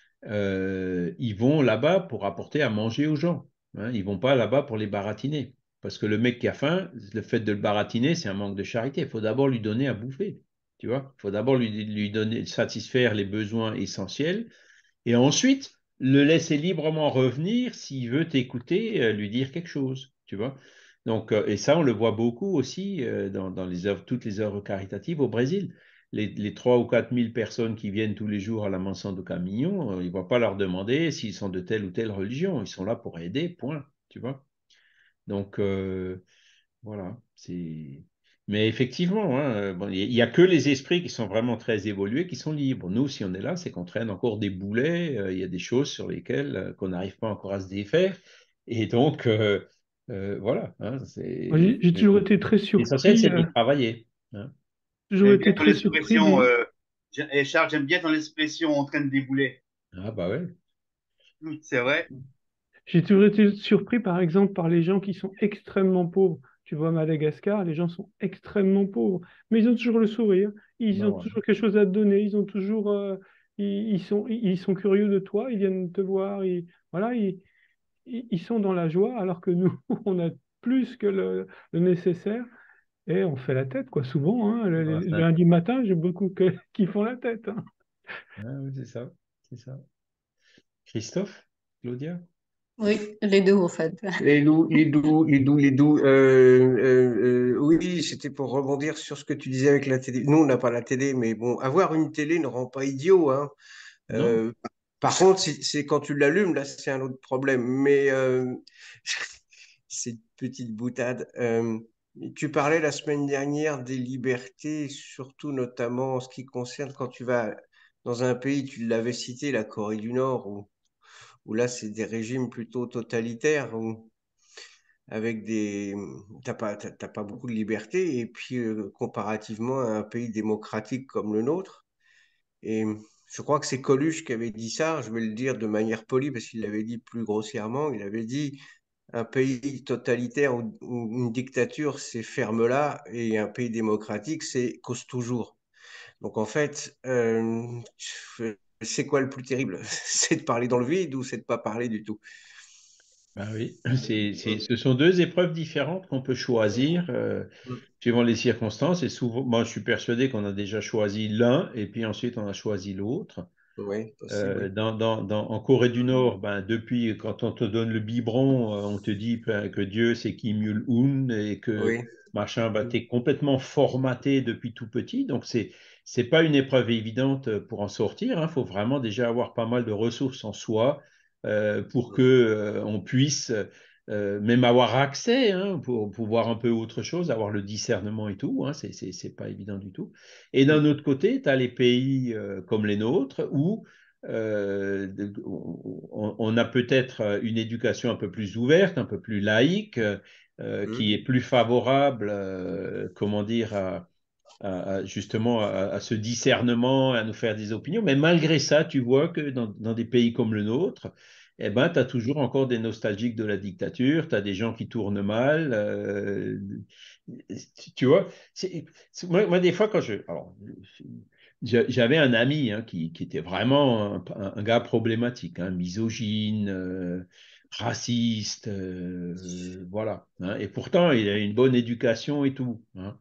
euh, ils vont là-bas pour apporter à manger aux gens, hein. Ils vont pas là-bas pour les baratiner. Parce que le mec qui a faim, le fait de le baratiner, c'est un manque de charité. Il faut d'abord lui donner à bouffer. Tu vois, il faut d'abord lui, lui donner, satisfaire les besoins essentiels et ensuite le laisser librement revenir s'il veut t'écouter, euh, lui dire quelque chose. Tu vois. Donc, euh, et ça, on le voit beaucoup aussi euh, dans, dans les œuvres, toutes les œuvres caritatives au Brésil. Les, les trois ou quatre mille personnes qui viennent tous les jours à la Mansão do Caminho, euh, il ne va pas leur demander s'ils sont de telle ou telle religion. Ils sont là pour aider, point. Tu vois. Donc, euh, voilà, c'est. Mais effectivement, hein, euh, bon, il n'y a que les esprits qui sont vraiment très évolués qui sont libres. Nous, si on est là, c'est qu'on traîne encore des boulets. euh, Il y a des choses sur lesquelles euh, qu'on n'arrive pas encore à se défaire. Et donc, euh, euh, voilà, hein, Moi, c'est. J'ai j'ai Mais toujours été très l'essentiel, surpris, c'est euh, d'y travailler, hein. toujours J'aime bien été ton très surpris expression, des, euh, j'ai- eh, Charles, j'aime bien ton expression on traîne des boulets. Ah bah ouais. C'est vrai. J'ai toujours été surpris, par exemple, par les gens qui sont extrêmement pauvres. Tu vois, à Madagascar, les gens sont extrêmement pauvres, mais ils ont toujours le sourire, ils Ben ont voilà. toujours quelque chose à te donner, ils ont toujours, euh, ils, ils sont, ils sont curieux de toi, ils viennent te voir, ils, voilà, ils, ils ils sont dans la joie, alors que nous, on a plus que le, le nécessaire et on fait la tête, quoi. Souvent, hein, le, le- Voilà, le c'est un- lundi matin, j'ai beaucoup que- qui font la tête, hein. Ah oui, c'est ça, c'est ça. Christophe, Claudia? Oui, les deux, en fait. Les loups, les doux, les doux, les doux. Euh, euh, euh, oui, c'était pour rebondir sur ce que tu disais avec la télé. Nous, on n'a pas la télé, mais bon, avoir une télé ne rend pas idiot, hein. Non? Euh, par contre, c'est c'est quand tu l'allumes, là, c'est un autre problème. Mais euh, c'est une petite boutade. Euh, tu parlais la semaine dernière des libertés, surtout notamment en ce qui concerne quand tu vas dans un pays, tu l'avais cité, la Corée du Nord, où, où là, c'est des régimes plutôt totalitaires, où avec des, t'as pas, t'as, t'as pas beaucoup de liberté, et puis euh, comparativement à un pays démocratique comme le nôtre. Et je crois que c'est Coluche qui avait dit ça, je vais le dire de manière polie parce qu'il l'avait dit plus grossièrement, il avait dit un pays totalitaire ou, ou une dictature, c'est ferme-la, et un pays démocratique, c'est cause toujours. Donc en fait, euh, c'est quoi le plus terrible? C'est de parler dans le vide ou c'est de pas parler du tout? Ben oui, c'est, c'est, ce sont deux épreuves différentes qu'on peut choisir euh, suivant les circonstances. Et souvent, moi, je suis persuadé qu'on a déjà choisi l'un et puis ensuite on a choisi l'autre. Oui, Euh, possible. dans, dans, dans- en Corée du Nord, ben, depuis quand on te donne le biberon, euh, on te dit ben, que Dieu c'est Kim Il-un et que Oui. machin, ben, t'es complètement formaté depuis tout petit. Donc c'est c'est pas une épreuve évidente pour en sortir. Il faut vraiment déjà avoir pas mal de ressources en soi euh, pour que euh, on puisse euh, même avoir accès, hein, pour, pour voir un peu autre chose, avoir le discernement et tout. Hein, c'est c'est c'est pas évident du tout. Et d'un autre côté, tu as les pays euh, comme les nôtres où euh, on, on a peut-être une éducation un peu plus ouverte, un peu plus laïque, euh, qui est plus favorable, euh, comment dire, à, à- à- justement à, à ce discernement, à nous faire des opinions. Mais malgré ça, tu vois que dans, dans des pays comme le nôtre, eh ben, tu as toujours encore des nostalgiques de la dictature, tu as des gens qui tournent mal. Euh, tu, tu vois, c'est, c'est- moi, moi, des fois, quand je... Alors, j'a- j'avais un ami hein, qui, qui était vraiment un, un- un gars problématique, hein, misogyne, euh, raciste, euh, voilà, hein. Et pourtant, il a une bonne éducation et tout, hein.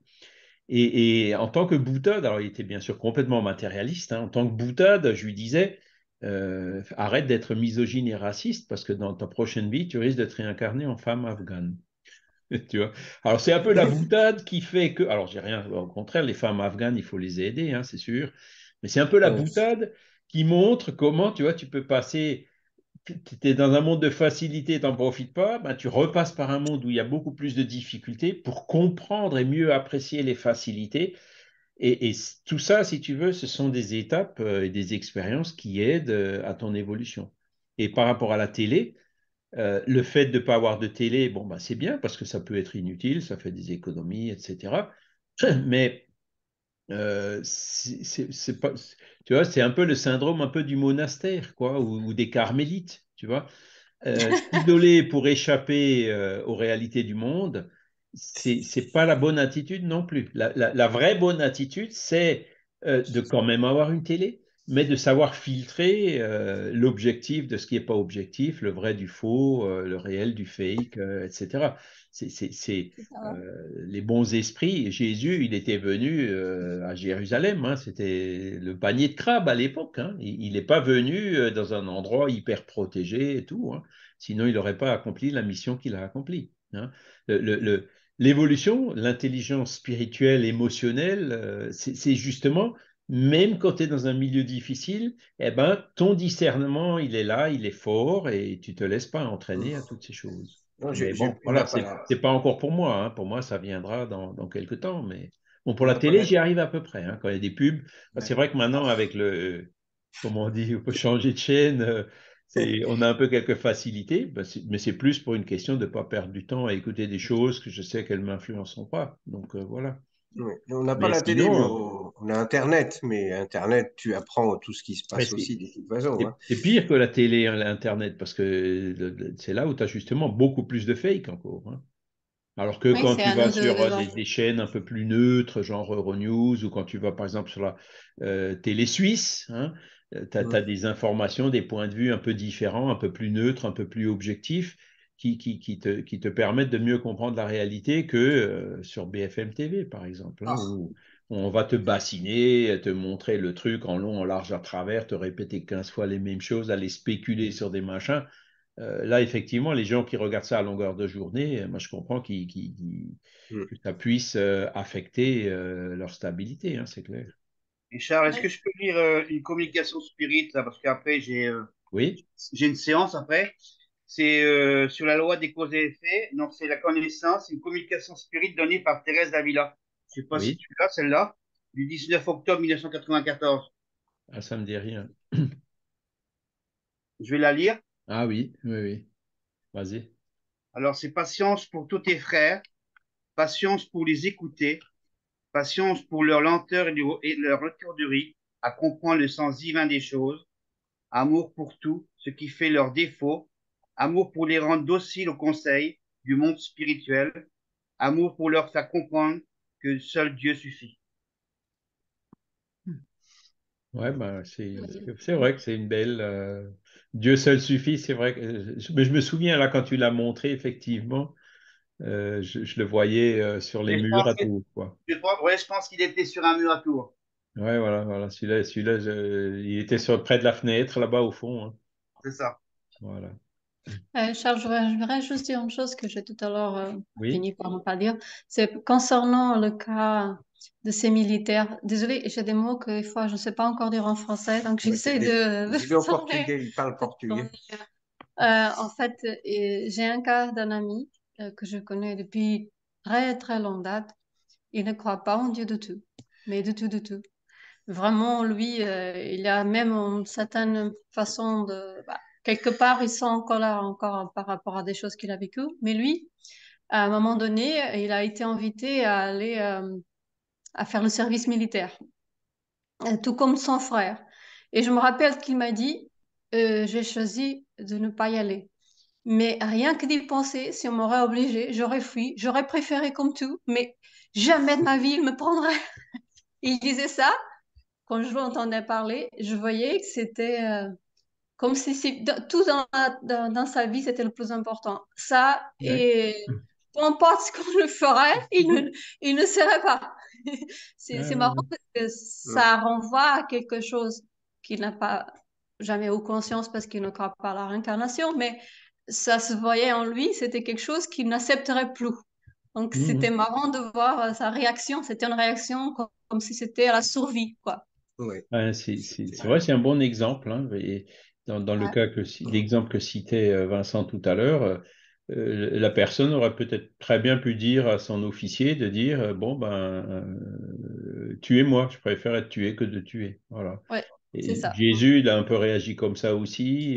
Et, et en tant que boutade, alors il était bien sûr complètement matérialiste, hein, en tant que boutade, je lui disais, euh, arrête d'être misogyne et raciste parce que dans ta prochaine vie, tu risques d'être réincarné en femme afghane. Tu vois? Alors c'est un peu la boutade qui fait que, alors j'ai rien, au contraire, les femmes afghanes, il faut les aider, hein, c'est sûr, mais c'est un peu la Ouais. boutade qui montre comment, tu vois, tu peux passer, tu es dans un monde de facilité, tu n'en profites pas, ben, tu repasses par un monde où il y a beaucoup plus de difficultés pour comprendre et mieux apprécier les facilités. Et, et tout ça, si tu veux, ce sont des étapes euh, et des expériences qui aident euh, à ton évolution. Et par rapport à la télé, euh, le fait de ne pas avoir de télé, bon, bah, c'est bien parce que ça peut être inutile, ça fait des économies, et cetera. Mais euh, c'est c'est- c'est pas, tu vois, c'est un peu le syndrome un peu du monastère, quoi, ou, ou des carmélites, tu vois. Euh, s'isoler pour échapper euh, aux réalités du monde, c'est c'est pas la bonne attitude non plus. La, la- la vraie bonne attitude, c'est euh, de quand même avoir une télé, mais de savoir filtrer euh, l'objectif de ce qui n'est pas objectif, le vrai du faux, euh, le réel du fake, euh, et cetera. C'est c'est- c'est, euh, les bons esprits. Jésus, il était venu euh, à Jérusalem, hein, c'était le panier de crabes à l'époque, hein. Il n'est pas venu euh, dans un endroit hyper protégé et tout, hein. Sinon, il n'aurait pas accompli la mission qu'il a accomplie, hein. Le- le- le- L'évolution, l'intelligence spirituelle, émotionnelle, euh, c'est c'est justement, même quand tu es dans un milieu difficile, eh ben, ton discernement, il est là, il est fort et tu te laisses pas entraîner à toutes ces choses. Non, Mais j'ai j'ai bon, plus voilà, la c'est palabre. c'est pas encore pour moi, hein. Pour moi, ça viendra dans, dans quelques temps. Mais bon, pour On la n'a pas télé, la... j'y arrive à peu près, hein. Quand il y a des pubs, Ouais. c'est vrai que maintenant, avec le, comment on dit, on peut changer de chaîne. euh, c'est, on a un peu quelques facilités, bah, c'est- mais c'est plus pour une question de ne pas perdre du temps à écouter des choses que je sais qu'elles ne m'influenceront pas. Donc euh, voilà. Oui. On n'a pas Mais la télé, mais sinon, on, on a Internet. Mais Internet, tu apprends tout ce qui se ouais, passe c'est aussi de toute façon. c'est- Hein. c'est pire que la télé et l'Internet, parce que le- le- c'est là où tu as justement beaucoup plus de fake encore, hein. Alors que Oui, quand c'est tu à vas nous de, sur de euh, voir. des, des chaînes un peu plus neutres, genre Euronews, ou quand tu vas par exemple sur la euh, télé suisse, hein, tu as, Mm. des informations, des points de vue un peu différents, un peu plus neutres, un peu plus objectifs, qui, qui, qui te, qui te permettent de mieux comprendre la réalité que euh, sur B F M T V, par exemple, hein, Ah, où on va te bassiner, te montrer le truc en long, en large, à travers, te répéter quinze fois les mêmes choses, aller spéculer sur des machins. Euh, là, effectivement, les gens qui regardent ça à longueur de journée, euh, moi, je comprends qu'ils- qu'ils- qu'ils- Mm. que ça puisse euh, affecter euh, leur stabilité, hein, c'est clair. et Charles, est-ce que Oui. je peux lire euh, une communication spirit là, parce qu'après j'ai euh, Oui, j'ai une séance après. C'est euh, sur la loi des causes et effets. Donc c'est la connaissance, une communication spirit donnée par Thérèse Davila. Je sais pas si oui. tu l'as celle-là, du dix-neuf octobre mille neuf cent quatre-vingt-quatorze. Ah, ça me dit rien. Je vais la lire. Ah oui, oui, oui. Vas-y. Alors c'est patience pour tous tes frères, patience pour les écouter, patience pour leur lenteur et et leur retournerie à comprendre le sens divin des choses, amour pour tout, ce qui fait leurs défauts, amour pour les rendre dociles aux conseils du monde spirituel, amour pour leur faire comprendre que seul Dieu suffit. Ouais, ben, c'est c'est vrai que c'est une belle. euh, Dieu seul suffit, c'est vrai. Que, je- mais je me souviens là quand tu l'as montré, effectivement, euh, je, je le voyais euh, sur les Et je murs pense à que, tout, quoi. je pense- ouais, je pense qu'il était sur un mur à Tours. Ouais, voilà, voilà. Celui-là, celui-là, je- il était sur, près de la fenêtre, là-bas au fond, hein. C'est ça. Voilà. Euh, Charles, je voudrais, je voudrais juste dire une chose que j'ai tout à l'heure euh, Oui, fini par ne pas dire. C'est concernant le cas de ces militaires. Désolée, j'ai des mots que des fois je ne sais pas encore dire en français, donc Ouais, j'essaie mais de, de dis-le en tourner. portugais, il parle de tourner. portugais. Euh, en fait, euh, j'ai un cas d'un ami euh, que je connais depuis très très longue date. Il ne croit pas en Dieu du tout, mais du tout, du tout. Vraiment, lui, euh, il a même une certaine façon de... bah, quelque part, il sent en colère encore par rapport à des choses qu'il a vécues. Mais lui, à un moment donné, il a été invité à aller euh, à faire le service militaire, euh, tout comme son frère. Et je me rappelle qu'il m'a dit, euh, j'ai choisi de ne pas y aller. Mais rien que d'y penser, si on m'aurait obligé, j'aurais fui, j'aurais préféré comme tout, mais jamais de ma vie il me prendrait. Il disait ça. Quand je l'entendais parler, je voyais que c'était euh, comme si, si dans- tout dans, la- dans, dans sa vie, c'était le plus important. Ça, ouais, et peu importe ce qu'on le ferait, il ne, il ne serait pas. ouais, C'est, c'est ouais, marrant ouais. parce que Mm. ça renvoie à quelque chose qu'il n'a pas jamais eu conscience parce qu'il ne croit pas à la réincarnation, mais ça se voyait en lui, c'était quelque chose qu'il n'accepterait plus. Donc, c'était Mhm. marrant de voir euh, sa réaction. C'était une réaction comme, comme si c'était à la survie, quoi. Ouais. Ouais, c'est c'est- C'est- c'est vrai, c'est un bon exemple, hein. Et dans, dans le Ouais. cas que l'exemple que citait euh, Vincent tout à l'heure, euh, euh, la personne aurait peut-être très bien pu dire à son officier de dire euh, bon ben euh, tuez-moi, je préfère être tué que de tuer. Voilà. Ouais, c'est Et ça. Jésus, il a un peu réagi comme ça aussi.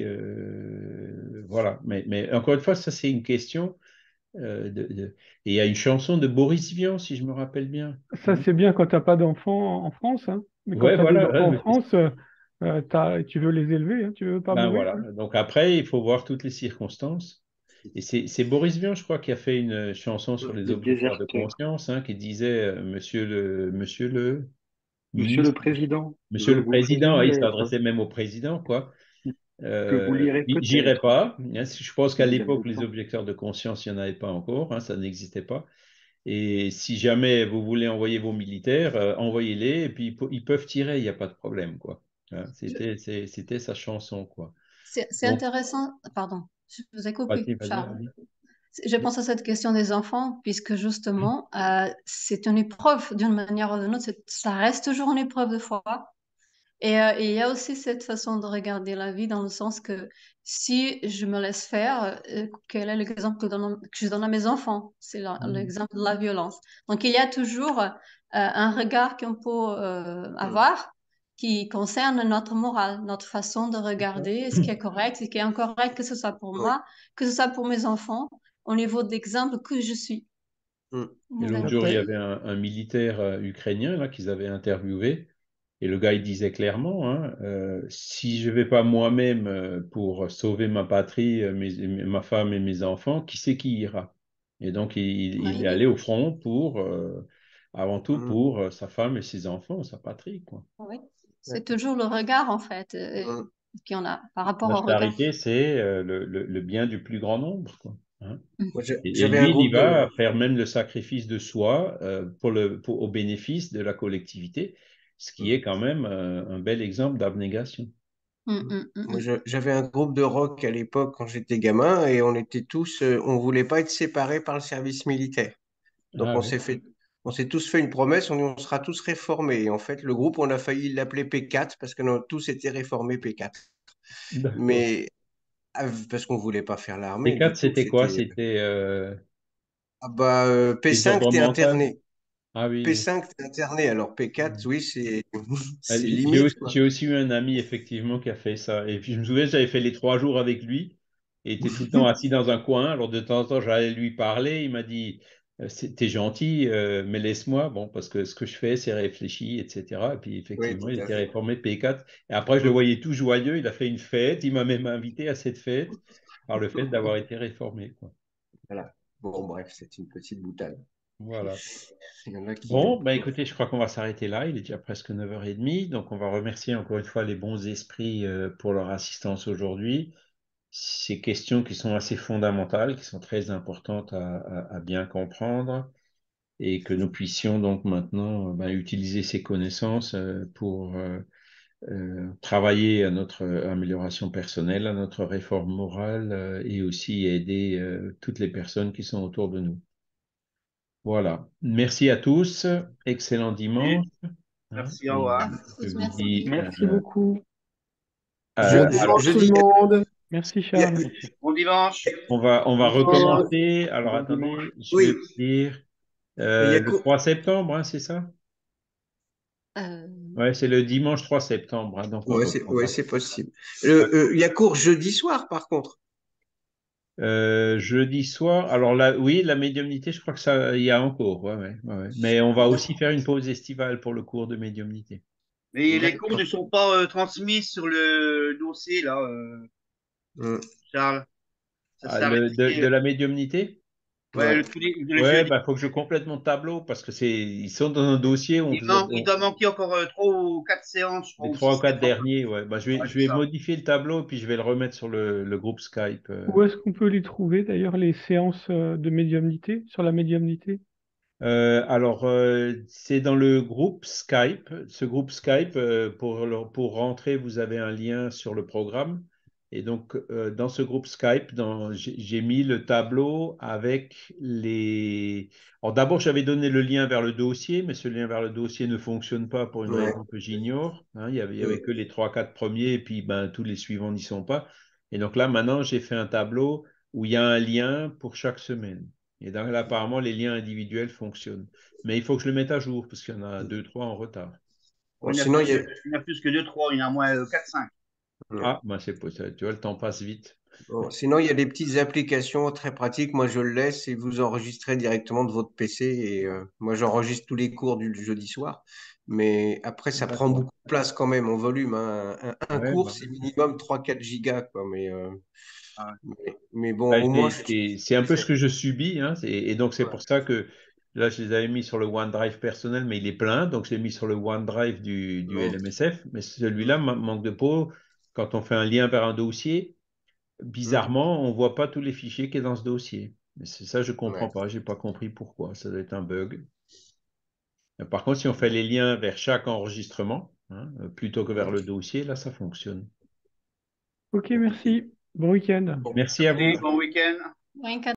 euh, voilà. Mais, mais encore une fois, ça c'est une question. euh, de, de- Et il y a une chanson de Boris Vian, si je me rappelle bien, Ça, hein. c'est bien quand tu n'as pas d'enfants en France, hein. Mais quand Ouais, tu as des voilà. enfants en Ouais, France, euh, euh, t'as- tu veux les élever, hein, tu veux pas ben mourir, voilà. hein. Donc après, il faut voir toutes les circonstances. Et c'est c'est Boris Vian, je crois, qui a fait une chanson sur les Les objecteurs de déserteurs. conscience, hein, qui disait euh, Monsieur le Monsieur le Monsieur le ministre, Président, je Monsieur le vous fais Président, une ah, il lettre s'adressait même au président, quoi. que vous Euh, lirez J'irai peut-être. pas, hein. Je pense qu'à Vous avez l'époque, le les temps. objecteurs de conscience, il n'y en avait pas encore, hein, ça n'existait pas. Et si jamais vous voulez envoyer vos militaires, euh, envoyez-les, et puis ils pe- ils peuvent tirer, il n'y a pas de problème, quoi. Hein, Je- c'était, c'est- c'était sa chanson, quoi. C'est c'est Donc, intéressant. Pardon, je vous ai vas-y, coupé, vas-y, Charles. vas-y. Je pense à cette question des enfants, puisque justement, euh, c'est une épreuve d'une manière ou d'une autre. c'est- Ça reste toujours une épreuve de foi. Et euh, et il y a aussi cette façon de regarder la vie dans le sens que si je me laisse faire, euh, quel est l'exemple que, donne- que je donne à mes enfants? C'est la- Mhm. l'exemple de la violence. Donc il y a toujours euh, un regard qu'on peut euh, Mm. avoir qui concerne notre morale, notre façon de C'est ça. regarder ce qui est correct, ce qui est incorrect, que ce soit pour Ouais. moi, que ce soit pour mes enfants, au niveau d'exemple que je suis. Mm. Et l'autre Ouais. jour, il y avait un, un militaire euh, ukrainien là qu'ils avaient interviewé. Et le gars, il disait clairement, hein, euh, si je vais pas moi-même euh, pour sauver ma patrie, euh, mes- mes- ma femme et mes enfants, qui c'est qui ira? Et donc, il, il est Oui, allé oui, au front pour, euh, avant tout, Mm. pour euh, sa femme et ses enfants, sa patrie, quoi. oui. Ouais. C'est toujours le regard, en fait, euh, Mm. qu'il y en a par rapport La au regard. charité, c'est euh, le, le- le bien du plus grand nombre, quoi, hein. Moi, je- Et, et j'avais un lui, il y groupe de. va faire même le sacrifice de soi euh, pour le, pour- au bénéfice de la collectivité, ce qui Mm. est quand même euh, un bel exemple d'abnégation. Mm, mm, mm, Moi, mm. je- j'avais un groupe de rock à l'époque quand j'étais gamin et on était tous, euh, on voulait pas être séparés par le service militaire. Donc Ah on oui, s'est fait, on s'est tous fait une promesse, on dit on sera tous réformés. Et en fait, le groupe, on a failli l'appeler P quatre parce que nous tous été réformés P quatre. d'accord. Mais ah, parce qu'on voulait pas faire l'armée P quatre, du tout. c'était quoi? C'était C'était euh, ah bah euh, les P cinq, ordres t'es mentaux? interné. Ah oui, oui. P cinq, t'es interné. Alors P quatre, Ouais. oui, c'est Euh, c'est J'ai j'ai limite aussi, quoi. j'ai aussi eu un ami, effectivement, qui a fait ça. Et puis, je me souviens, j'avais fait les trois jours avec lui. Et il était tout le temps assis dans un coin. Alors, de temps en temps, j'allais lui parler. Il m'a dit, euh, C'est- t'es gentil, euh, mais laisse-moi. Bon, parce que ce que je fais, c'est réfléchi, et cetera. Et puis, Oui, effectivement, tout il à était fait. réformé P quatre. Et après, je le Mm. voyais tout joyeux. Il a fait une fête. Il m'a même invité à cette fête par le fait d'avoir été réformé, quoi. Voilà. Bon, bref, c'est une petite boutade. Voilà. Il y en a qui. Bon, bah écoutez, je crois qu'on va s'arrêter là. Il est déjà presque neuf heures trente. Donc, on va remercier encore une fois les bons esprits euh, pour leur assistance aujourd'hui. Ces questions qui sont assez fondamentales, qui sont très importantes à, à- à bien comprendre et que nous puissions donc maintenant euh, bah, utiliser ces connaissances euh, pour euh, euh, travailler à notre amélioration personnelle, à notre réforme morale euh, et aussi aider euh, toutes les personnes qui sont autour de nous. Voilà. Merci à tous. Excellent dimanche, Et hein. merci, au Et À revoir. vous je tous, vous merci. dis Merci euh, beaucoup. Je, euh, Bon je, alors, dimanche je tout le dis, monde. Merci, il y a- Charles. Bon dimanche. on va, on va Bon dimanche. recommencer. Alors, Bon dimanche. attendez, je vais oui, vous dire il y euh, a le cour- trois septembre, hein, c'est ça? Euh, Ouais, c'est le dimanche trois septembre, hein, donc on ouais, c'est ouais, reprendra. c'est possible. Le- euh, il y a cours jeudi soir, par contre. Euh, jeudi soir, alors là, oui, la médiumnité, je crois que ça, il y a encore, ouais, ouais, ouais, ouais. Mais on va aussi faire une pause estivale pour le cours de médiumnité. Mais les cours D'accord. ne sont pas euh, transmis sur le dossier, là, euh, Mm. Charles. Ça Ah, s'est le, de, arrêté. de la médiumnité? Ouais, Ouais. le, tous les- le Ouais, jeudi. bah, faut que je complète mon tableau parce que c'est, ils sont dans un dossier où on Il faisait manque, il bon, doit manquer encore euh, trois ou quatre séances, je crois, les ou trois ou six quatre séances. derniers. Ouais, bah, je vais, Ouais, je c'est vais ça. modifier le tableau puis je vais le remettre sur le, le groupe Skype. euh. Où est-ce qu'on peut les trouver d'ailleurs, les séances euh, de médiumnité, sur la médiumnité? Euh, alors, euh, c'est dans le groupe Skype. Ce groupe Skype, euh, pour, le- pour rentrer, vous avez un lien sur le programme. Et donc, euh, dans ce groupe Skype, dans- j'ai j'ai mis le tableau avec les... Alors, d'abord, j'avais donné le lien vers le dossier, mais ce lien vers le dossier ne fonctionne pas pour une Ouais. raison que j'ignore, hein. Il y avait, il y avait Mm. que les trois, quatre premiers, et puis ben, tous les suivants n'y sont pas. Et donc là, maintenant, j'ai fait un tableau où il y a un lien pour chaque semaine. Et donc là, apparemment, les liens individuels fonctionnent. Mais il faut que je le mette à jour parce qu'il y en a deux, trois en retard. Bon, Bon, il n'y a sinon, plus il y que, a, il n'y a plus que deux, trois, il y en a moins euh, quatre, cinq. mm. Ah, ben c'est possible. Tu vois, le temps passe vite. Bon, sinon, il y a des petites applications très pratiques. Moi, je le laisse et vous enregistrez directement de votre P C. Et euh, moi, j'enregistre tous les cours du jeudi soir. Mais après, ça prend D'accord. beaucoup de place quand même en volume, hein. Un, un Ouais, cours, bah, c'est minimum trois quatre gigas, quoi. Mais, euh, Ah ouais. mais, mais bon, bah, au moins, c'est je c'est- c'est un peu ce que je subis, hein. C'est- Et donc, c'est Ouais. pour ça que là, je les avais mis sur le OneDrive personnel, mais il est plein. Donc, je l'ai mis sur le OneDrive du, du Ouais. L M S F. Mais celui-là ma- manque de peau. Quand on fait un lien vers un dossier, Mm. bizarrement, on ne voit pas tous les fichiers qui est dans ce dossier. Mais c'est ça, je ne comprends Ouais. pas. Je n'ai pas compris pourquoi. Ça doit être un bug. Par contre, si on fait les liens vers chaque enregistrement, hein, euh, plutôt que vers Ouais. le dossier, là, ça fonctionne. Ok, Ok. merci. Bon week-end. Bon. Merci à vous. Allez, bon week-end. Rien